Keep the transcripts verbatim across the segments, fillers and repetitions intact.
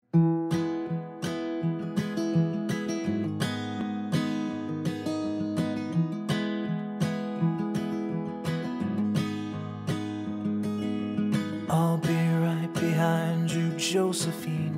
I'll be right behind you, Josephine.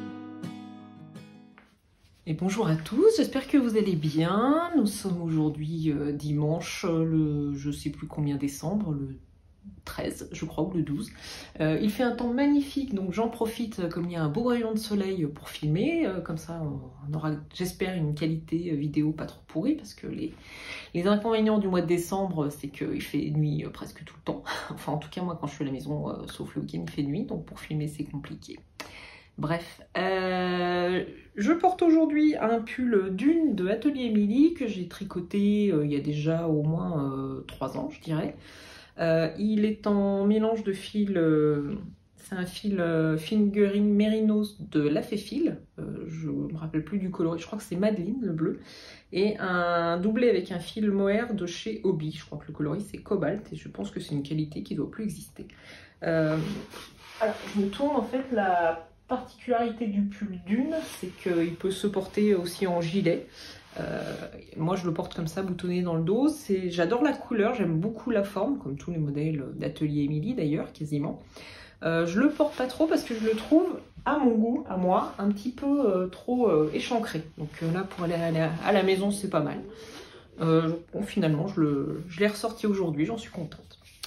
Et bonjour à tous, j'espère que vous allez bien. Nous sommes aujourd'hui euh, dimanche, le je sais plus combien décembre, le treize je crois, ou le douze. Euh, il fait un temps magnifique, donc j'en profite comme il y a un beau rayon de soleil pour filmer. Euh, comme ça on aura, j'espère, une qualité vidéo pas trop pourrie, parce que les, les inconvénients du mois de décembre, c'est qu'il fait nuit euh, presque tout le temps. Enfin en tout cas moi quand je suis à la maison, euh, sauf le week-end, il fait nuit, donc pour filmer c'est compliqué. Bref, euh, je porte aujourd'hui un pull Dune de Atelier Émilie que j'ai tricoté euh, il y a déjà au moins euh, trois ans, je dirais. Euh, il est en mélange de fil, euh, c'est un fil euh, fingering mérinos de La Féfil, euh, je ne me rappelle plus du coloris, je crois que c'est Madeleine le bleu, et un doublé avec un fil mohair de chez Hobby, je crois que le coloris c'est Cobalt, et je pense que c'est une qualité qui ne doit plus exister. Euh, alors, je me tourne en fait la particularité du pull Dune, c'est qu'il peut se porter aussi en gilet. Euh, moi je le porte comme ça, boutonné dans le dos. J'adore la couleur, j'aime beaucoup la forme, comme tous les modèles d'Atelier Émilie d'ailleurs, quasiment. Euh, je le porte pas trop parce que je le trouve, à mon goût, à moi, un petit peu euh, trop euh, échancré. Donc euh, là, pour aller à la, à la maison, c'est pas mal. Euh, bon, finalement, je l'ai ressorti aujourd'hui, j'en suis contente.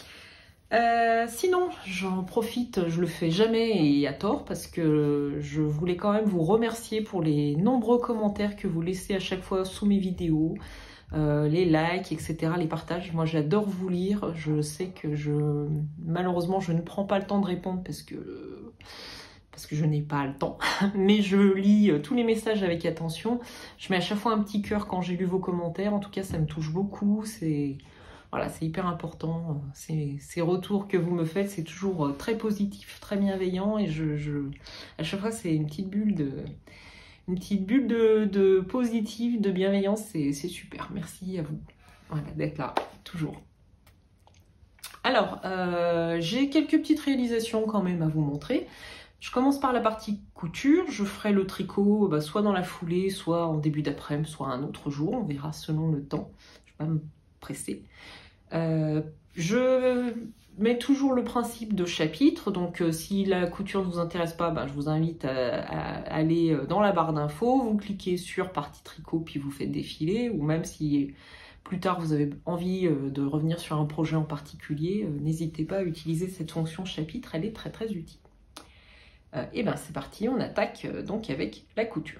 Euh, sinon, j'en profite, je le fais jamais et à tort, parce que je voulais quand même vous remercier pour les nombreux commentaires que vous laissez à chaque fois sous mes vidéos, euh, les likes, et cetera, les partages. Moi, j'adore vous lire. Je sais que je, malheureusement, je ne prends pas le temps de répondre parce que parce que je n'ai pas le temps, mais je lis tous les messages avec attention. Je mets à chaque fois un petit cœur quand j'ai lu vos commentaires. En tout cas, ça me touche beaucoup. C'est Voilà, c'est hyper important. Ces, ces retours que vous me faites, c'est toujours très positif, très bienveillant. Et je, je à chaque fois, c'est une petite bulle de, une petite bulle de, de positif, de bienveillance. C'est super. Merci à vous, voilà, d'être là, toujours. Alors, euh, j'ai quelques petites réalisations quand même à vous montrer. Je commence par la partie couture. Je ferai le tricot bah, soit dans la foulée, soit en début d'après-midi, soit un autre jour. On verra selon le temps. Je ne vais pas me presser. Euh, je mets toujours le principe de chapitre, donc euh, si la couture ne vous intéresse pas, ben, je vous invite à, à aller dans la barre d'infos, vous cliquez sur partie tricot puis vous faites défiler, ou même si plus tard vous avez envie euh, de revenir sur un projet en particulier, euh, n'hésitez pas à utiliser cette fonction chapitre, elle est très très utile. Euh, et ben c'est parti, on attaque euh, donc avec la couture.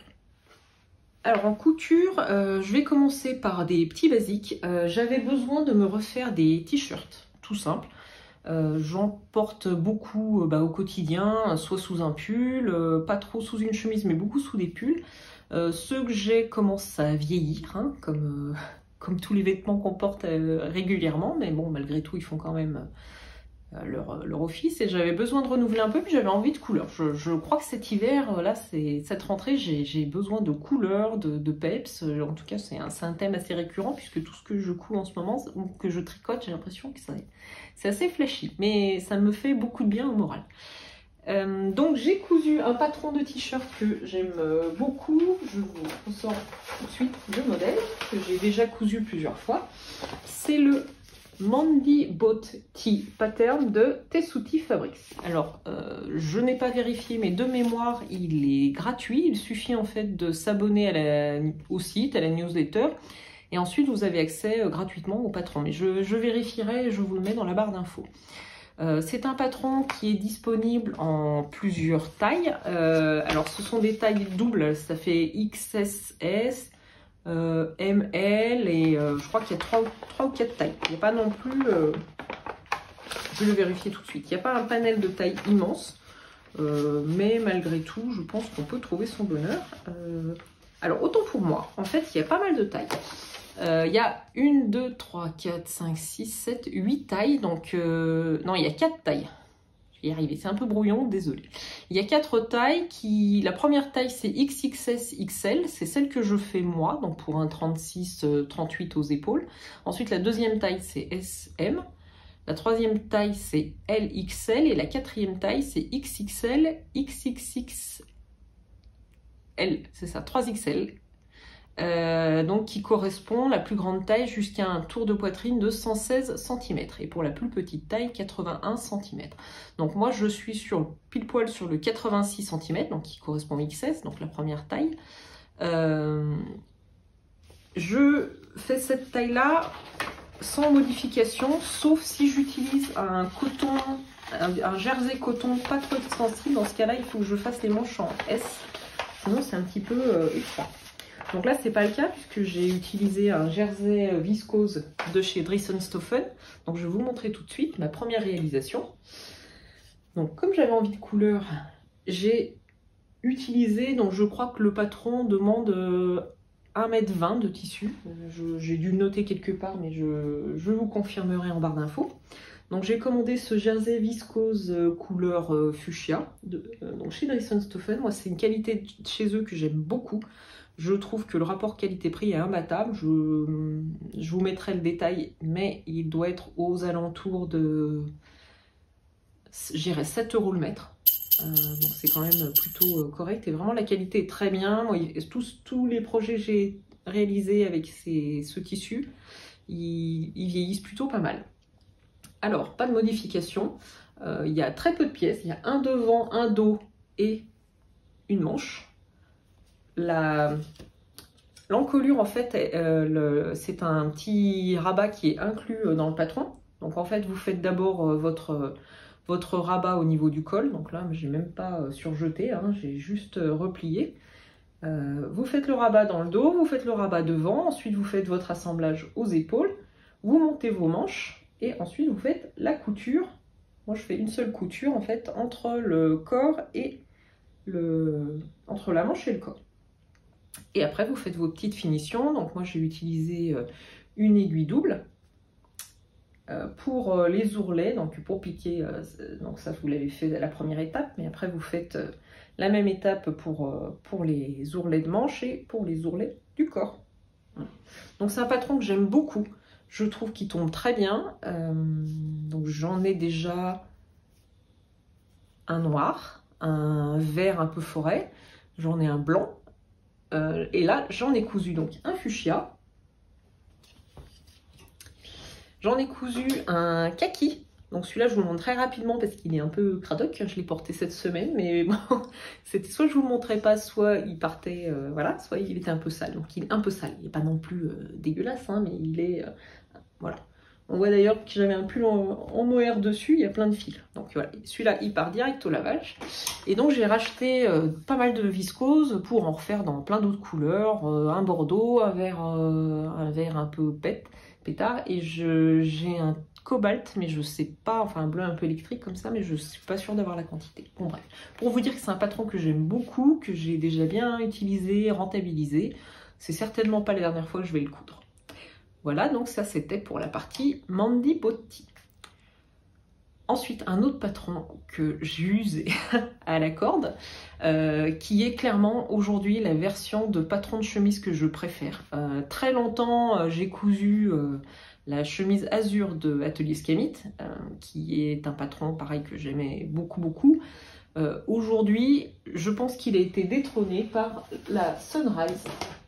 Alors en couture, euh, je vais commencer par des petits basiques. Euh, J'avais besoin de me refaire des t-shirts, tout simple. Euh, J'en porte beaucoup euh, bah, au quotidien, soit sous un pull, euh, pas trop sous une chemise, mais beaucoup sous des pulls. Euh, ceux que j'ai commencent à vieillir, hein, comme, euh, comme tous les vêtements qu'on porte euh, régulièrement, mais bon, malgré tout, ils font quand même euh, leur, leur office. Et j'avais besoin de renouveler un peu, puis j'avais envie de couleurs. Je, je crois que cet hiver, là, cette rentrée, j'ai besoin de couleurs, de, de peps. En tout cas, c'est un, un thème assez récurrent, puisque tout ce que je couds en ce moment, ou que je tricote, j'ai l'impression que c'est assez flashy. Mais ça me fait beaucoup de bien au moral. Euh, donc j'ai cousu un patron de t-shirt que j'aime beaucoup. Je vous ressors tout de suite le modèle, que j'ai déjà cousu plusieurs fois. C'est le Mandy Boat Tee Pattern de Tessuti Fabrics. Alors, euh, je n'ai pas vérifié, mais de mémoire, il est gratuit. Il suffit en fait de s'abonner au site, à la newsletter, et ensuite vous avez accès euh, gratuitement au patron. Mais je, je vérifierai et je vous le mets dans la barre d'infos. Euh, C'est un patron qui est disponible en plusieurs tailles. Euh, alors, ce sont des tailles doubles, ça fait X S S. Euh, M L et euh, je crois qu'il y a trois ou quatre tailles. Il n'y a pas non plus, euh, je vais le vérifier tout de suite, il n'y a pas un panel de taille immense, euh, mais malgré tout, je pense qu'on peut trouver son bonheur. Euh, alors, autant pour moi, en fait, il y a pas mal de tailles. Euh, il y a une, deux, trois, quatre, cinq, six, sept, huit tailles, donc euh, non, il y a quatre tailles. Y arriver, c'est un peu brouillon, désolé. Il y a quatre tailles qui, la première taille c'est X X S X L, c'est celle que je fais moi, donc pour un trente-six trente-huit aux épaules. Ensuite la deuxième taille c'est S M, la troisième taille c'est L X L et la quatrième taille c'est X X L, X X X L, c'est ça, trois X L. Euh, donc qui correspond la plus grande taille jusqu'à un tour de poitrine de cent seize centimètres et pour la plus petite taille quatre-vingt-un centimètres. Donc moi je suis sur pile poil sur le quatre-vingt-six centimètres, donc qui correspond X S, donc la première taille. Euh, je fais cette taille là sans modification, sauf si j'utilise un coton, un, un jersey coton pas trop extensible. Dans ce cas là il faut que je fasse les manches en S, sinon c'est un petit peu euh, étroit. Donc là, c'est pas le cas puisque j'ai utilisé un jersey viscose de chez Driesenstoffen. Donc je vais vous montrer tout de suite ma première réalisation. Donc comme j'avais envie de couleur, j'ai utilisé, donc je crois que le patron demande un mètre vingt de tissu. J'ai dû le noter quelque part, mais je, je vous confirmerai en barre d'infos. Donc j'ai commandé ce jersey viscose couleur fuchsia de, donc chez Driesenstoffen. Moi, c'est une qualité chez eux que j'aime beaucoup. Je trouve que le rapport qualité-prix est imbattable. Je, je vous mettrai le détail, mais il doit être aux alentours de, j'irais sept euros le mètre. Euh, donc c'est quand même plutôt correct. Et vraiment, la qualité est très bien. Moi, tous, tous les projets que j'ai réalisés avec ces, ce tissu, ils, ils vieillissent plutôt pas mal. Alors, pas de modification. Euh, il y a très peu de pièces. Il y a un devant, un dos et une manche. L'encolure, en fait, euh, c'est un petit rabat qui est inclus dans le patron. Donc, en fait, vous faites d'abord euh, votre, votre rabat au niveau du col. Donc là, je n'ai même pas surjeté, hein, j'ai juste replié. Euh, vous faites le rabat dans le dos, vous faites le rabat devant. Ensuite, vous faites votre assemblage aux épaules. Vous montez vos manches et ensuite, vous faites la couture. Moi, je fais une seule couture, en fait, entre le corps et le... entre la manche et le corps. Et après, vous faites vos petites finitions. Donc moi, j'ai utilisé une aiguille double pour les ourlets. Donc pour piquer, donc ça, vous l'avez fait à la première étape. Mais après, vous faites la même étape pour, pour les ourlets de manche et pour les ourlets du corps. Donc c'est un patron que j'aime beaucoup. Je trouve qu'il tombe très bien. Donc j'en ai déjà un noir, un vert un peu forêt. J'en ai un blanc. Euh, et là, j'en ai cousu donc un fuchsia. J'en ai cousu un kaki. Donc celui-là, je vous le montre très rapidement parce qu'il est un peu cradoc. Je l'ai porté cette semaine, mais bon, c'était soit je vous le montrais pas, soit il partait, euh, voilà, soit il était un peu sale. Donc il est un peu sale. Il n'est pas non plus euh, dégueulasse, hein, mais il est, euh, voilà. On voit d'ailleurs que j'avais un pull en, en mohair dessus, il y a plein de fils. Donc voilà, celui-là, il part direct au lavage. Et donc j'ai racheté euh, pas mal de viscose pour en refaire dans plein d'autres couleurs. Euh, un bordeaux, un vert, euh, un vert un peu pète, pétard. Et j'ai un cobalt, mais je sais pas, enfin un bleu un peu électrique comme ça, mais je suis pas sûre d'avoir la quantité. Bon bref, pour vous dire que c'est un patron que j'aime beaucoup, que j'ai déjà bien utilisé, rentabilisé. C'est certainement pas la dernière fois que je vais le coudre. Voilà, donc ça c'était pour la partie Mandy Botti. Ensuite, un autre patron que j'ai usé à la corde, euh, qui est clairement aujourd'hui la version de patron de chemise que je préfère. Euh, très longtemps, euh, j'ai cousu euh, la chemise azur de Atelier Scamit, euh, qui est un patron pareil que j'aimais beaucoup beaucoup. Euh, aujourd'hui, je pense qu'il a été détrôné par la Sunrise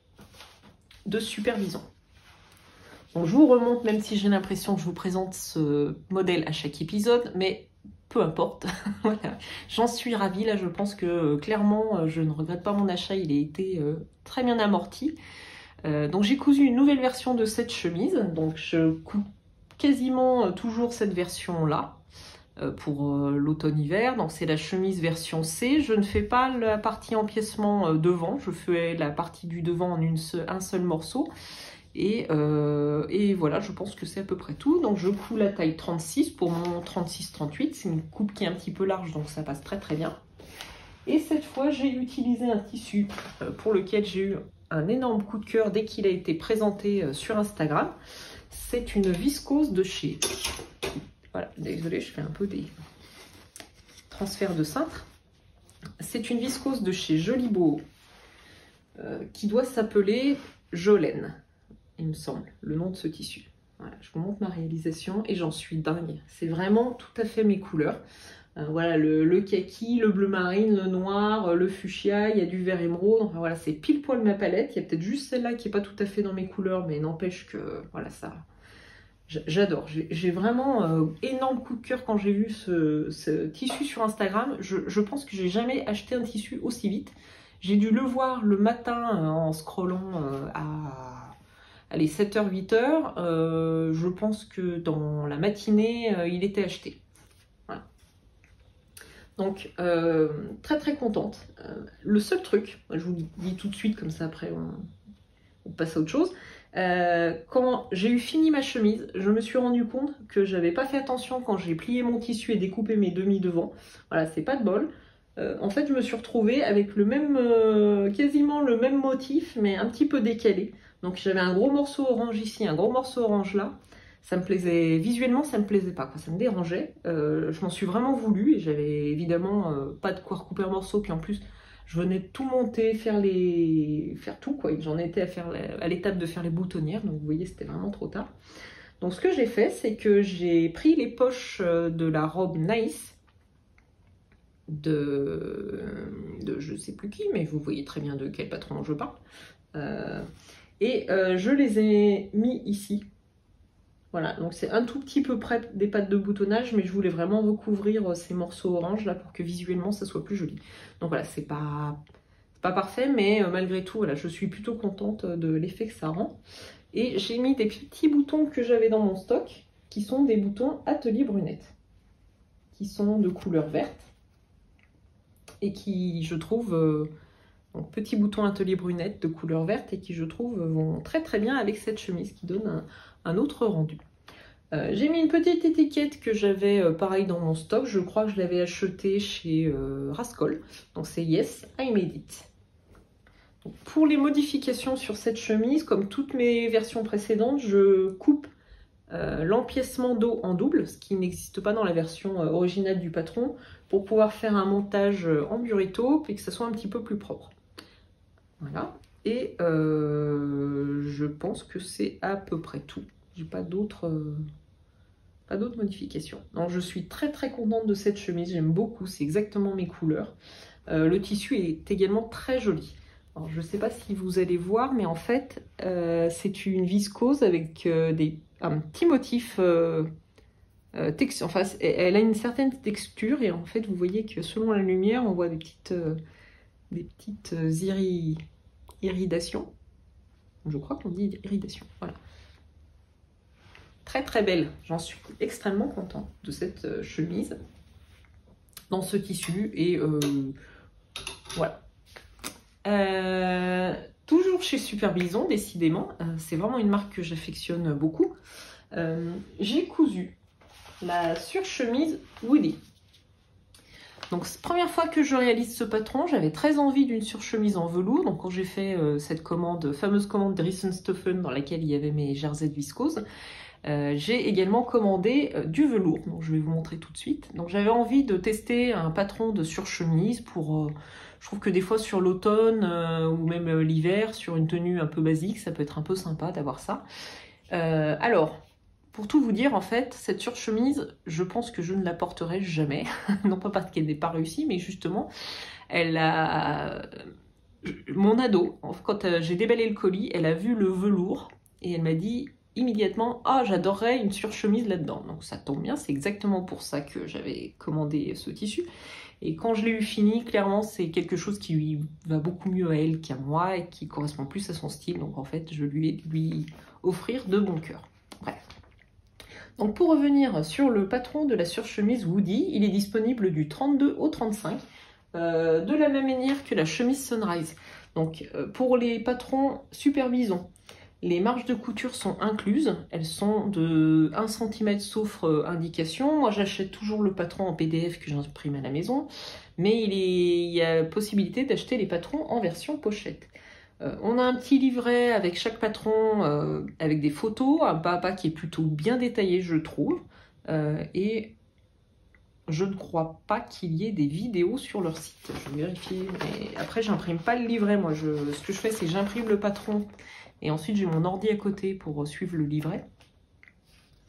de Supervision. Donc, je vous remonte, même si j'ai l'impression que je vous présente ce modèle à chaque épisode, mais peu importe. Voilà. J'en suis ravie. Là, je pense que euh, clairement, euh, je ne regrette pas mon achat. Il a été euh, très bien amorti. Euh, donc, j'ai cousu une nouvelle version de cette chemise. Donc, je couds quasiment euh, toujours cette version-là euh, pour euh, l'automne-hiver. Donc, c'est la chemise version C. Je ne fais pas la partie empiècement euh, devant. Je fais la partie du devant en une seule, un seul morceau. Et, euh, et voilà, je pense que c'est à peu près tout. Donc je couds la taille trente-six pour mon trente-six trente-huit. C'est une coupe qui est un petit peu large, donc ça passe très très bien. Et cette fois, j'ai utilisé un tissu pour lequel j'ai eu un énorme coup de cœur dès qu'il a été présenté sur Instagram. C'est une viscose de chez... Voilà, désolée, je fais un peu des transferts de cintre. C'est une viscose de chez Joliboho euh, qui doit s'appeler Jolène. Il me semble, le nom de ce tissu. Voilà, je vous montre ma réalisation et j'en suis dingue. C'est vraiment tout à fait mes couleurs. Euh, voilà, le, le kaki, le bleu marine, le noir, le fuchsia, il y a du vert émeraude. Enfin voilà, c'est pile poil ma palette. Il y a peut-être juste celle-là qui n'est pas tout à fait dans mes couleurs, mais n'empêche que voilà, ça, j'adore. J'ai vraiment euh, énorme coup de cœur quand j'ai vu ce, ce tissu sur Instagram. Je, je pense que j'ai jamais acheté un tissu aussi vite. J'ai dû le voir le matin euh, en scrollant euh, à allez, sept heures, huit heures. Euh, je pense que dans la matinée, euh, il était acheté. Donc, euh, très très contente. Euh, le seul truc, je vous le dis tout de suite, comme ça après on, on passe à autre chose. Euh, quand j'ai eu fini ma chemise, je me suis rendu compte que j'avais pas fait attention quand j'ai plié mon tissu et découpé mes demi devant. Voilà, c'est pas de bol. Euh, en fait, je me suis retrouvée avec le même, euh, quasiment le même motif, mais un petit peu décalé. Donc j'avais un gros morceau orange ici, un gros morceau orange là. Ça me plaisait, visuellement ça me plaisait pas, quoi. Ça me dérangeait. Euh, je m'en suis vraiment voulu et j'avais évidemment euh, pas de quoi recouper un morceau. Puis en plus, je venais de tout monter, faire les, faire tout quoi. J'en étais à faire la... à l'étape de faire les boutonnières, donc vous voyez c'était vraiment trop tard. Donc ce que j'ai fait, c'est que j'ai pris les poches de la robe Nice de, de je sais plus qui, mais vous voyez très bien de quel patron je parle. Euh... Et euh, je les ai mis ici. Voilà, donc c'est un tout petit peu près des pattes de boutonnage, mais je voulais vraiment recouvrir ces morceaux orange là pour que visuellement ça soit plus joli. Donc voilà, c'est pas, pas parfait, mais malgré tout, voilà, je suis plutôt contente de l'effet que ça rend. Et j'ai mis des petits boutons que j'avais dans mon stock, qui sont des boutons Atelier Brunette, qui sont de couleur verte, et qui, je trouve, euh, donc, petits boutons Atelier Brunette de couleur verte, et qui, je trouve, vont très très bien avec cette chemise, qui donne un un autre rendu. Euh, j'ai mis une petite étiquette que j'avais euh, pareil dans mon stock. Je crois que je l'avais acheté chez euh, Rascol. Donc c'est Yes, I made it. Donc, pour les modifications sur cette chemise, comme toutes mes versions précédentes, je coupe euh, l'empiècement dos en double, ce qui n'existe pas dans la version euh, originale du patron, pour pouvoir faire un montage en burrito et que ça soit un petit peu plus propre. Voilà. Et euh, je pense que c'est à peu près tout. J'ai pas d'autres euh, pas d'autres modifications. Donc je suis très très contente de cette chemise. J'aime beaucoup, c'est exactement mes couleurs. Euh, le tissu est également très joli. Alors, je ne sais pas si vous allez voir, mais en fait, euh, c'est une viscose avec euh, des, un petit motif euh, euh, texture. Enfin, elle a une certaine texture et en fait, vous voyez que selon la lumière, on voit des petites, euh, des petites iri, iridations. Je crois qu'on dit iridation. Voilà. Très très belle. J'en suis extrêmement contente de cette chemise dans ce tissu et euh, voilà. Euh, toujours chez Super Bison, décidément, euh, c'est vraiment une marque que j'affectionne beaucoup. Euh, J'ai cousu la surchemise Woody. Donc, première fois que je réalise ce patron, j'avais très envie d'une surchemise en velours. Donc, quand j'ai fait euh, cette commande, fameuse commande Dressenstoffen dans laquelle il y avait mes jerseys de viscose, euh, j'ai également commandé euh, du velours. Donc, je vais vous montrer tout de suite. Donc, j'avais envie de tester un patron de surchemise pour... Euh, je trouve que des fois sur l'automne euh, ou même euh, l'hiver, sur une tenue un peu basique, ça peut être un peu sympa d'avoir ça. Euh, alors, pour tout vous dire, en fait, cette surchemise, je pense que je ne la porterai jamais. Non pas parce qu'elle n'est pas réussie, mais justement, elle a... Mon ado, quand j'ai déballé le colis, elle a vu le velours et elle m'a dit immédiatement « Ah, j'adorerais une surchemise là-dedans ». Donc ça tombe bien, c'est exactement pour ça que j'avais commandé ce tissu. Et quand je l'ai eu fini, clairement, c'est quelque chose qui lui va beaucoup mieux à elle qu'à moi et qui correspond plus à son style. Donc en fait, je lui ai lui offrir de bon cœur. Bref. Donc pour revenir sur le patron de la surchemise Woody, il est disponible du trente-deux au trente-cinq, euh, de la même manière que la chemise Sunrise. Donc euh, pour les patrons Super Bison, les marges de couture sont incluses, elles sont de un centimètre sauf euh, indication. Moi j'achète toujours le patron en P D F que j'imprime à la maison, mais il, est, il y a possibilité d'acheter les patrons en version pochette. Euh, on a un petit livret avec chaque patron, euh, avec des photos, un pas à pas qui est plutôt bien détaillé je trouve, euh, et je ne crois pas qu'il y ait des vidéos sur leur site. Je vais vérifier, mais après j'imprime pas le livret moi. Je, ce que je fais c'est que j'imprime le patron et ensuite j'ai mon ordi à côté pour suivre le livret.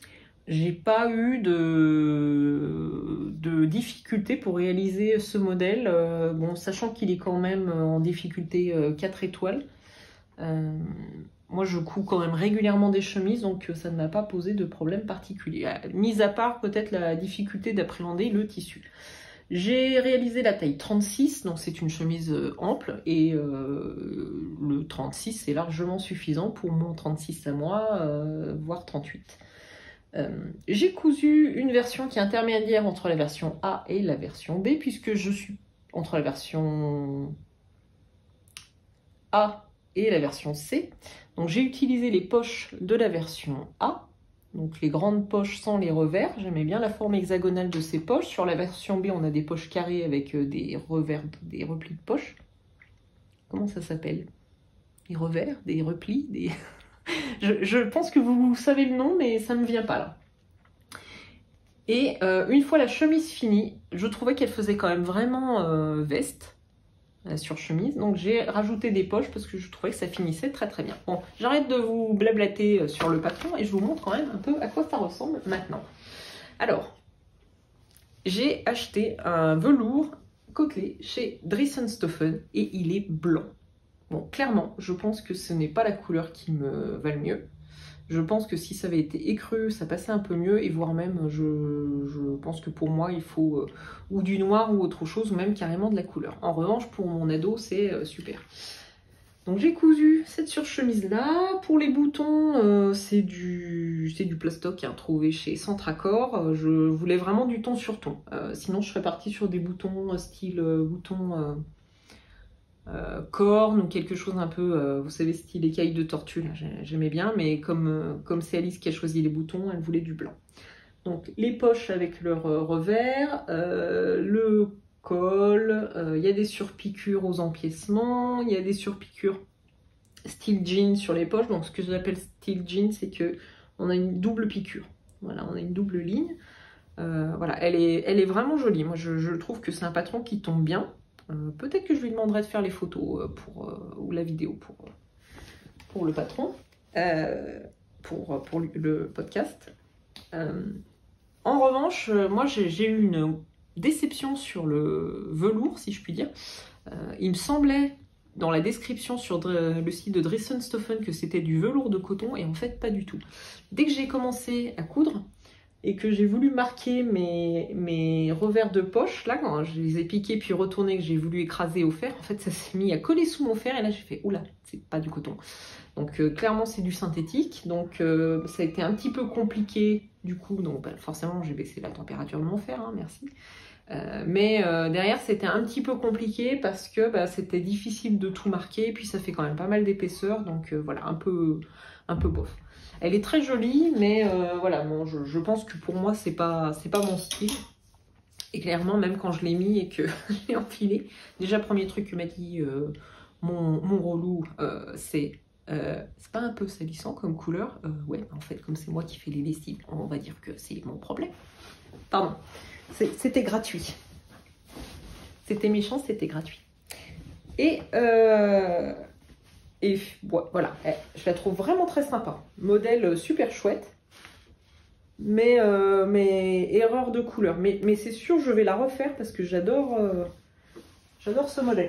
j'ai pas eu de, de difficulté pour réaliser ce modèle, euh, bon, sachant qu'il est quand même en difficulté euh, quatre étoiles. Euh, moi je couds quand même régulièrement des chemises, donc ça ne m'a pas posé de problème particulier, mis à part peut-être la difficulté d'appréhender le tissu. J'ai réalisé la taille trente-six, donc c'est une chemise ample, et euh, le trente-six est largement suffisant pour mon trente-six à moi, euh, voire trente-huit. Euh, j'ai cousu une version qui est intermédiaire entre la version A et la version B, puisque je suis entre la version A et la version C. Donc j'ai utilisé les poches de la version A, donc les grandes poches sans les revers. J'aimais bien la forme hexagonale de ces poches. Sur la version B, on a des poches carrées avec des revers, des replis de poches. Comment ça s'appelle? Des revers, des replis, des... je, je pense que vous savez le nom, mais ça ne me vient pas là. Et euh, une fois la chemise finie, je trouvais qu'elle faisait quand même vraiment euh, veste, la surchemise. Donc j'ai rajouté des poches parce que je trouvais que ça finissait très très bien. Bon, j'arrête de vous blablater sur le patron et je vous montre quand même un peu à quoi ça ressemble maintenant. Alors, j'ai acheté un velours côtelé chez Dressenstoffen et il est blanc. Bon, clairement, je pense que ce n'est pas la couleur qui me va le mieux. Je pense que si ça avait été écru, ça passait un peu mieux, et voire même, je, je pense que pour moi, il faut euh, ou du noir ou autre chose, ou même carrément de la couleur. En revanche, pour mon ado, c'est euh, super. Donc j'ai cousu cette surchemise-là. Pour les boutons, euh, c'est du, c'est du plastoc hein, trouvé chez Centracor. Euh, je voulais vraiment du ton sur ton. Euh, sinon, je serais partie sur des boutons euh, style euh, bouton... Euh, Euh, corne ou quelque chose un peu, euh, vous savez, style écaille de tortue, j'aimais bien, mais comme euh, comme c'est Alice qui a choisi les boutons, elle voulait du blanc. Donc les poches avec leur euh, revers, euh, le col, il euh, y a des surpiqûres aux empiècements, il y a des surpiqûres style jean sur les poches. Donc ce que j'appelle style jean, c'est que on a une double piqûre, voilà, on a une double ligne. Euh, voilà, elle est, elle est vraiment jolie, moi je, je trouve que c'est un patron qui tombe bien. Euh, Peut-être que je lui demanderai de faire les photos pour, euh, ou la vidéo pour, pour le patron, euh, pour, pour le podcast. Euh, en revanche, moi j'ai eu une déception sur le velours, si je puis dire. Euh, il me semblait dans la description sur le site de Dressenstoffen que c'était du velours de coton, et en fait pas du tout. Dès que j'ai commencé à coudre, et que j'ai voulu marquer mes, mes revers de poche, là, quand je les ai piqués puis retournés, que j'ai voulu écraser au fer, en fait, ça s'est mis à coller sous mon fer, et là, j'ai fait, oula, c'est pas du coton. Donc, euh, clairement, c'est du synthétique, donc euh, ça a été un petit peu compliqué, du coup, donc bah, forcément, j'ai baissé la température de mon fer, hein, merci. Euh, mais euh, derrière, c'était un petit peu compliqué, parce que bah, c'était difficile de tout marquer, puis ça fait quand même pas mal d'épaisseur, donc euh, voilà, un peu, un peu bof. Elle est très jolie, mais euh, voilà, bon, je, je pense que pour moi, c'est pas, c'est pas mon style. Et clairement, même quand je l'ai mis et que je l'ai enfilé, déjà, premier truc que m'a dit euh, mon, mon relou, euh, c'est euh, c'est pas un peu salissant comme couleur? euh, Ouais, en fait, comme c'est moi qui fais les lessives, on va dire que c'est mon problème. Pardon, c'était gratuit. C'était méchant, c'était gratuit. Et... Euh, Et voilà, je la trouve vraiment très sympa. Modèle super chouette. Mais, euh, mais erreur de couleur. Mais, mais c'est sûr, je vais la refaire parce que j'adore euh, j'adore ce modèle.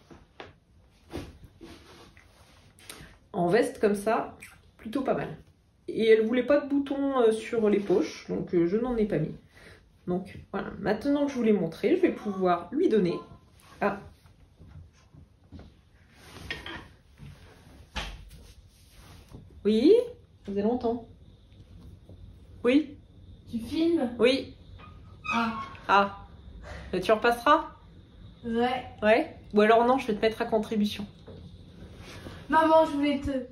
En veste comme ça, plutôt pas mal. Et elle voulait pas de boutons sur les poches, donc je n'en ai pas mis. Donc voilà, maintenant que je vous l'ai montré, je vais pouvoir lui donner. Ah, oui, ça faisait longtemps. Oui. Tu filmes? Oui. Ah. Ah. Tu repasseras? Ouais. Ouais. Ou alors non, je vais te mettre à contribution. Maman, je voulais te...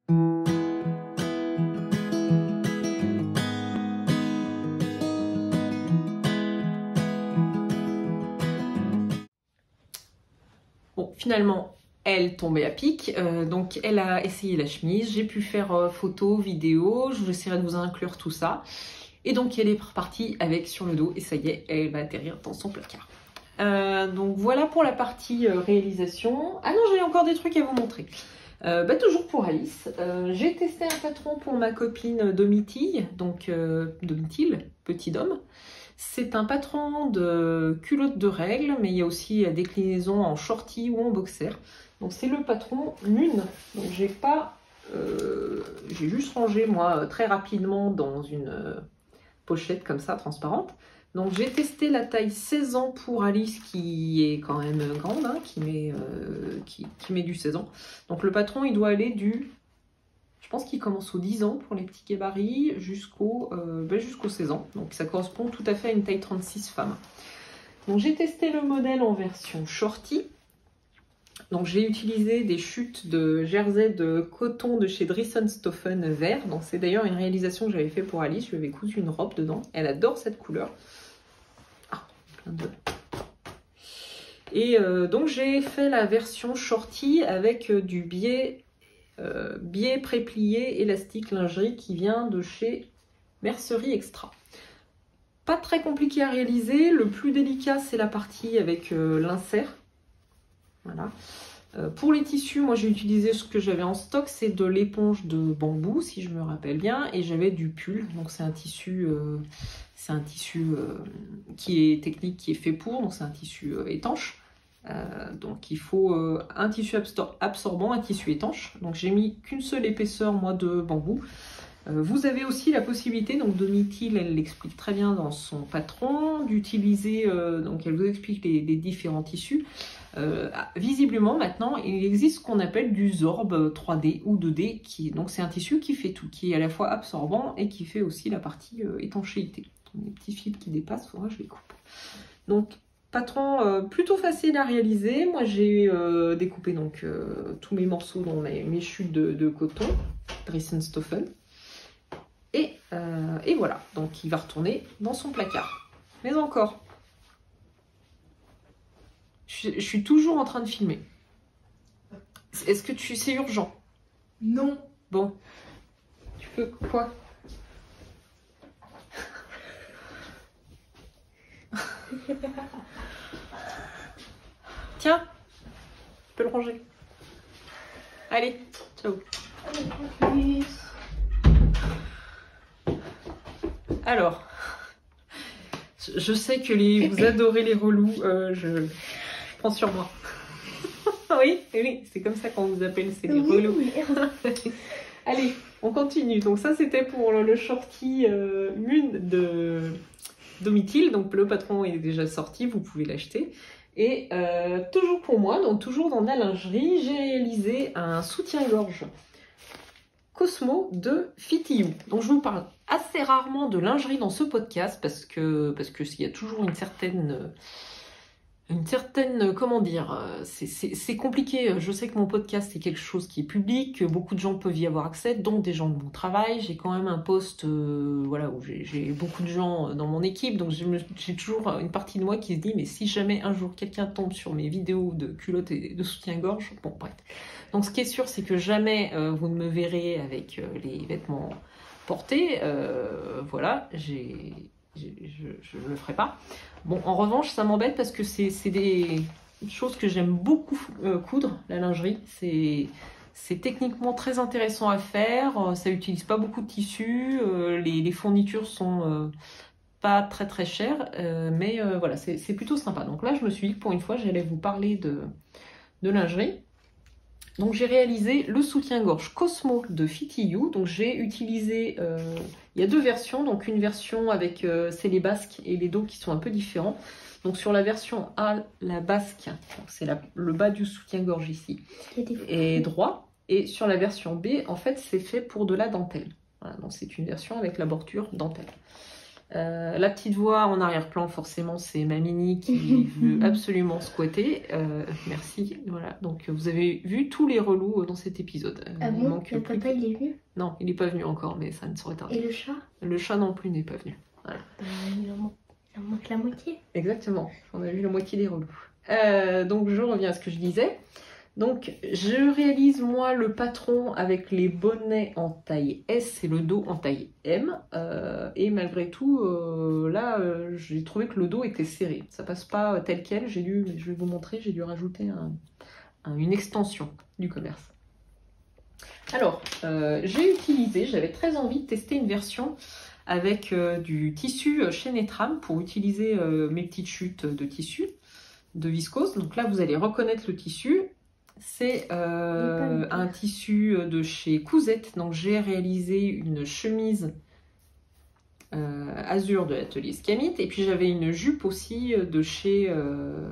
Bon, finalement... Elle tombait à pic, euh, donc elle a essayé la chemise, j'ai pu faire euh, photo, vidéo, je vous essaierai de vous inclure tout ça. Et donc elle est repartie avec sur le dos, et ça y est, elle va atterrir dans son placard. Euh, donc voilà pour la partie euh, réalisation. Ah non, j'ai encore des trucs à vous montrer. Euh, bah, toujours pour Alice, euh, j'ai testé un patron pour ma copine Domitille, donc euh, Domitille, petit homme. C'est un patron de culotte de règles, mais il y a aussi la déclinaison en shorty ou en boxer. Donc c'est le patron Mune. Donc j'ai pas, euh, j'ai juste rangé moi très rapidement dans une euh, pochette comme ça, transparente. Donc j'ai testé la taille seize ans pour Alice qui est quand même grande, hein, qui, met, euh, qui, qui met du seize ans. Donc le patron il doit aller du, je pense qu'il commence au dix ans pour les petits gabarits jusqu'au euh, ben jusqu'au seize ans. Donc ça correspond tout à fait à une taille trente-six femme. Donc j'ai testé le modèle en version shorty. Donc j'ai utilisé des chutes de jersey de coton de chez Dressenstoffen vert. Donc c'est d'ailleurs une réalisation que j'avais fait pour Alice. Je lui avais cousu une robe dedans. Elle adore cette couleur. Et euh, donc j'ai fait la version shorty avec euh, du biais, euh, biais préplié élastique lingerie qui vient de chez Mercerie Extra. Pas très compliqué à réaliser, le plus délicat c'est la partie avec euh, l'insert. Voilà. Euh, pour les tissus, moi j'ai utilisé ce que j'avais en stock, c'est de l'éponge de bambou si je me rappelle bien, et j'avais du pull, donc c'est un tissu... Euh, C'est un tissu euh, qui est technique, qui est fait pour, donc c'est un tissu euh, étanche. Euh, donc il faut euh, un tissu absor absorbant, un tissu étanche. Donc j'ai mis qu'une seule épaisseur, moi, de bambou. Euh, vous avez aussi la possibilité, donc Domitille, elle l'explique très bien dans son patron, d'utiliser, euh, donc elle vous explique les, les différents tissus. Euh, visiblement maintenant il existe ce qu'on appelle du Zorb trois D ou deux D, qui, donc c'est un tissu qui fait tout, qui est à la fois absorbant et qui fait aussi la partie euh, étanchéité. Les petits fils qui dépassent, il faudra que je les coupe. Donc patron euh, plutôt facile à réaliser. Moi j'ai euh, découpé donc euh, tous mes morceaux dans mes, mes chutes de, de coton Dressenstoffen et, euh, et voilà, donc il va retourner dans son placard. Mais encore, je, je suis toujours en train de filmer. Est-ce que tu c'est urgent? Non. Bon, tu peux quoi? Tiens, je peux le ranger. Allez, ciao. Alors, je sais que les, vous adorez les relous, euh, je, je prends sur moi. Oui, oui, c'est comme ça qu'on vous appelle, c'est les relous. Allez, on continue. Donc ça, c'était pour le shorty euh, Mune de Domitille. Donc le patron est déjà sorti, vous pouvez l'acheter. Et euh, toujours pour moi, donc toujours dans la lingerie, j'ai réalisé un soutien-gorge Cosmo de Fitiyou. Donc je vous parle assez rarement de lingerie dans ce podcast parce que parce que s'il y a toujours une certaine une certaine comment dire c'est compliqué. Je sais que mon podcast c'est quelque chose qui est public, que beaucoup de gens peuvent y avoir accès, dont des gens de mon travail. J'ai quand même un poste euh, voilà où j'ai beaucoup de gens dans mon équipe, donc j'ai toujours une partie de moi qui se dit mais si jamais un jour quelqu'un tombe sur mes vidéos de culottes et de soutien-gorge, bon bref. Donc ce qui est sûr c'est que jamais euh, vous ne me verrez avec euh, les vêtements portés, euh, voilà, j'ai je ne le ferai pas. Bon, en revanche, ça m'embête parce que c'est des choses que j'aime beaucoup euh, coudre, la lingerie. C'est techniquement très intéressant à faire. Ça n'utilise pas beaucoup de tissu. Euh, les, les fournitures sont euh, pas très très chères. Euh, mais euh, voilà, c'est plutôt sympa. Donc là, je me suis dit que pour une fois, j'allais vous parler de, de lingerie. Donc j'ai réalisé le soutien-gorge Cosmo de Fitiyou. Donc j'ai utilisé, euh, il y a deux versions, donc une version avec euh, c'est les basques et les dos qui sont un peu différents. Donc sur la version A, la basque, c'est le bas du soutien-gorge ici, est droit. Et sur la version B, en fait c'est fait pour de la dentelle. Voilà, donc c'est une version avec la bordure dentelle. Euh, la petite voix en arrière-plan, forcément, c'est ma Mini qui veut absolument squatter. Euh, merci. Voilà. Donc, vous avez vu tous les relous dans cet épisode. Ah bon, manque le papa, il est venu? Non, il n'est pas venu encore, mais ça ne saurait tarder. Et le chat? Le chat non plus n'est pas venu. Voilà. Bah, il en manque, il en manque la moitié. Exactement. On a vu la moitié des relous. Euh, donc, je reviens à ce que je disais. Donc, je réalise moi le patron avec les bonnets en taille S et le dos en taille M. Euh, et malgré tout, euh, là, euh, j'ai trouvé que le dos était serré. Ça passe pas tel quel. J'ai dû, je vais vous montrer, j'ai dû rajouter un, un, une extension du commerce. Alors, euh, j'ai utilisé, j'avais très envie de tester une version avec euh, du tissu chaîne et trame pour utiliser euh, mes petites chutes de tissu de viscose. Donc là, vous allez reconnaître le tissu. C'est euh, un tissu de chez Cousette. Donc j'ai réalisé une chemise euh, azur de l'atelier Scamit. Et puis j'avais une jupe aussi de chez... Euh,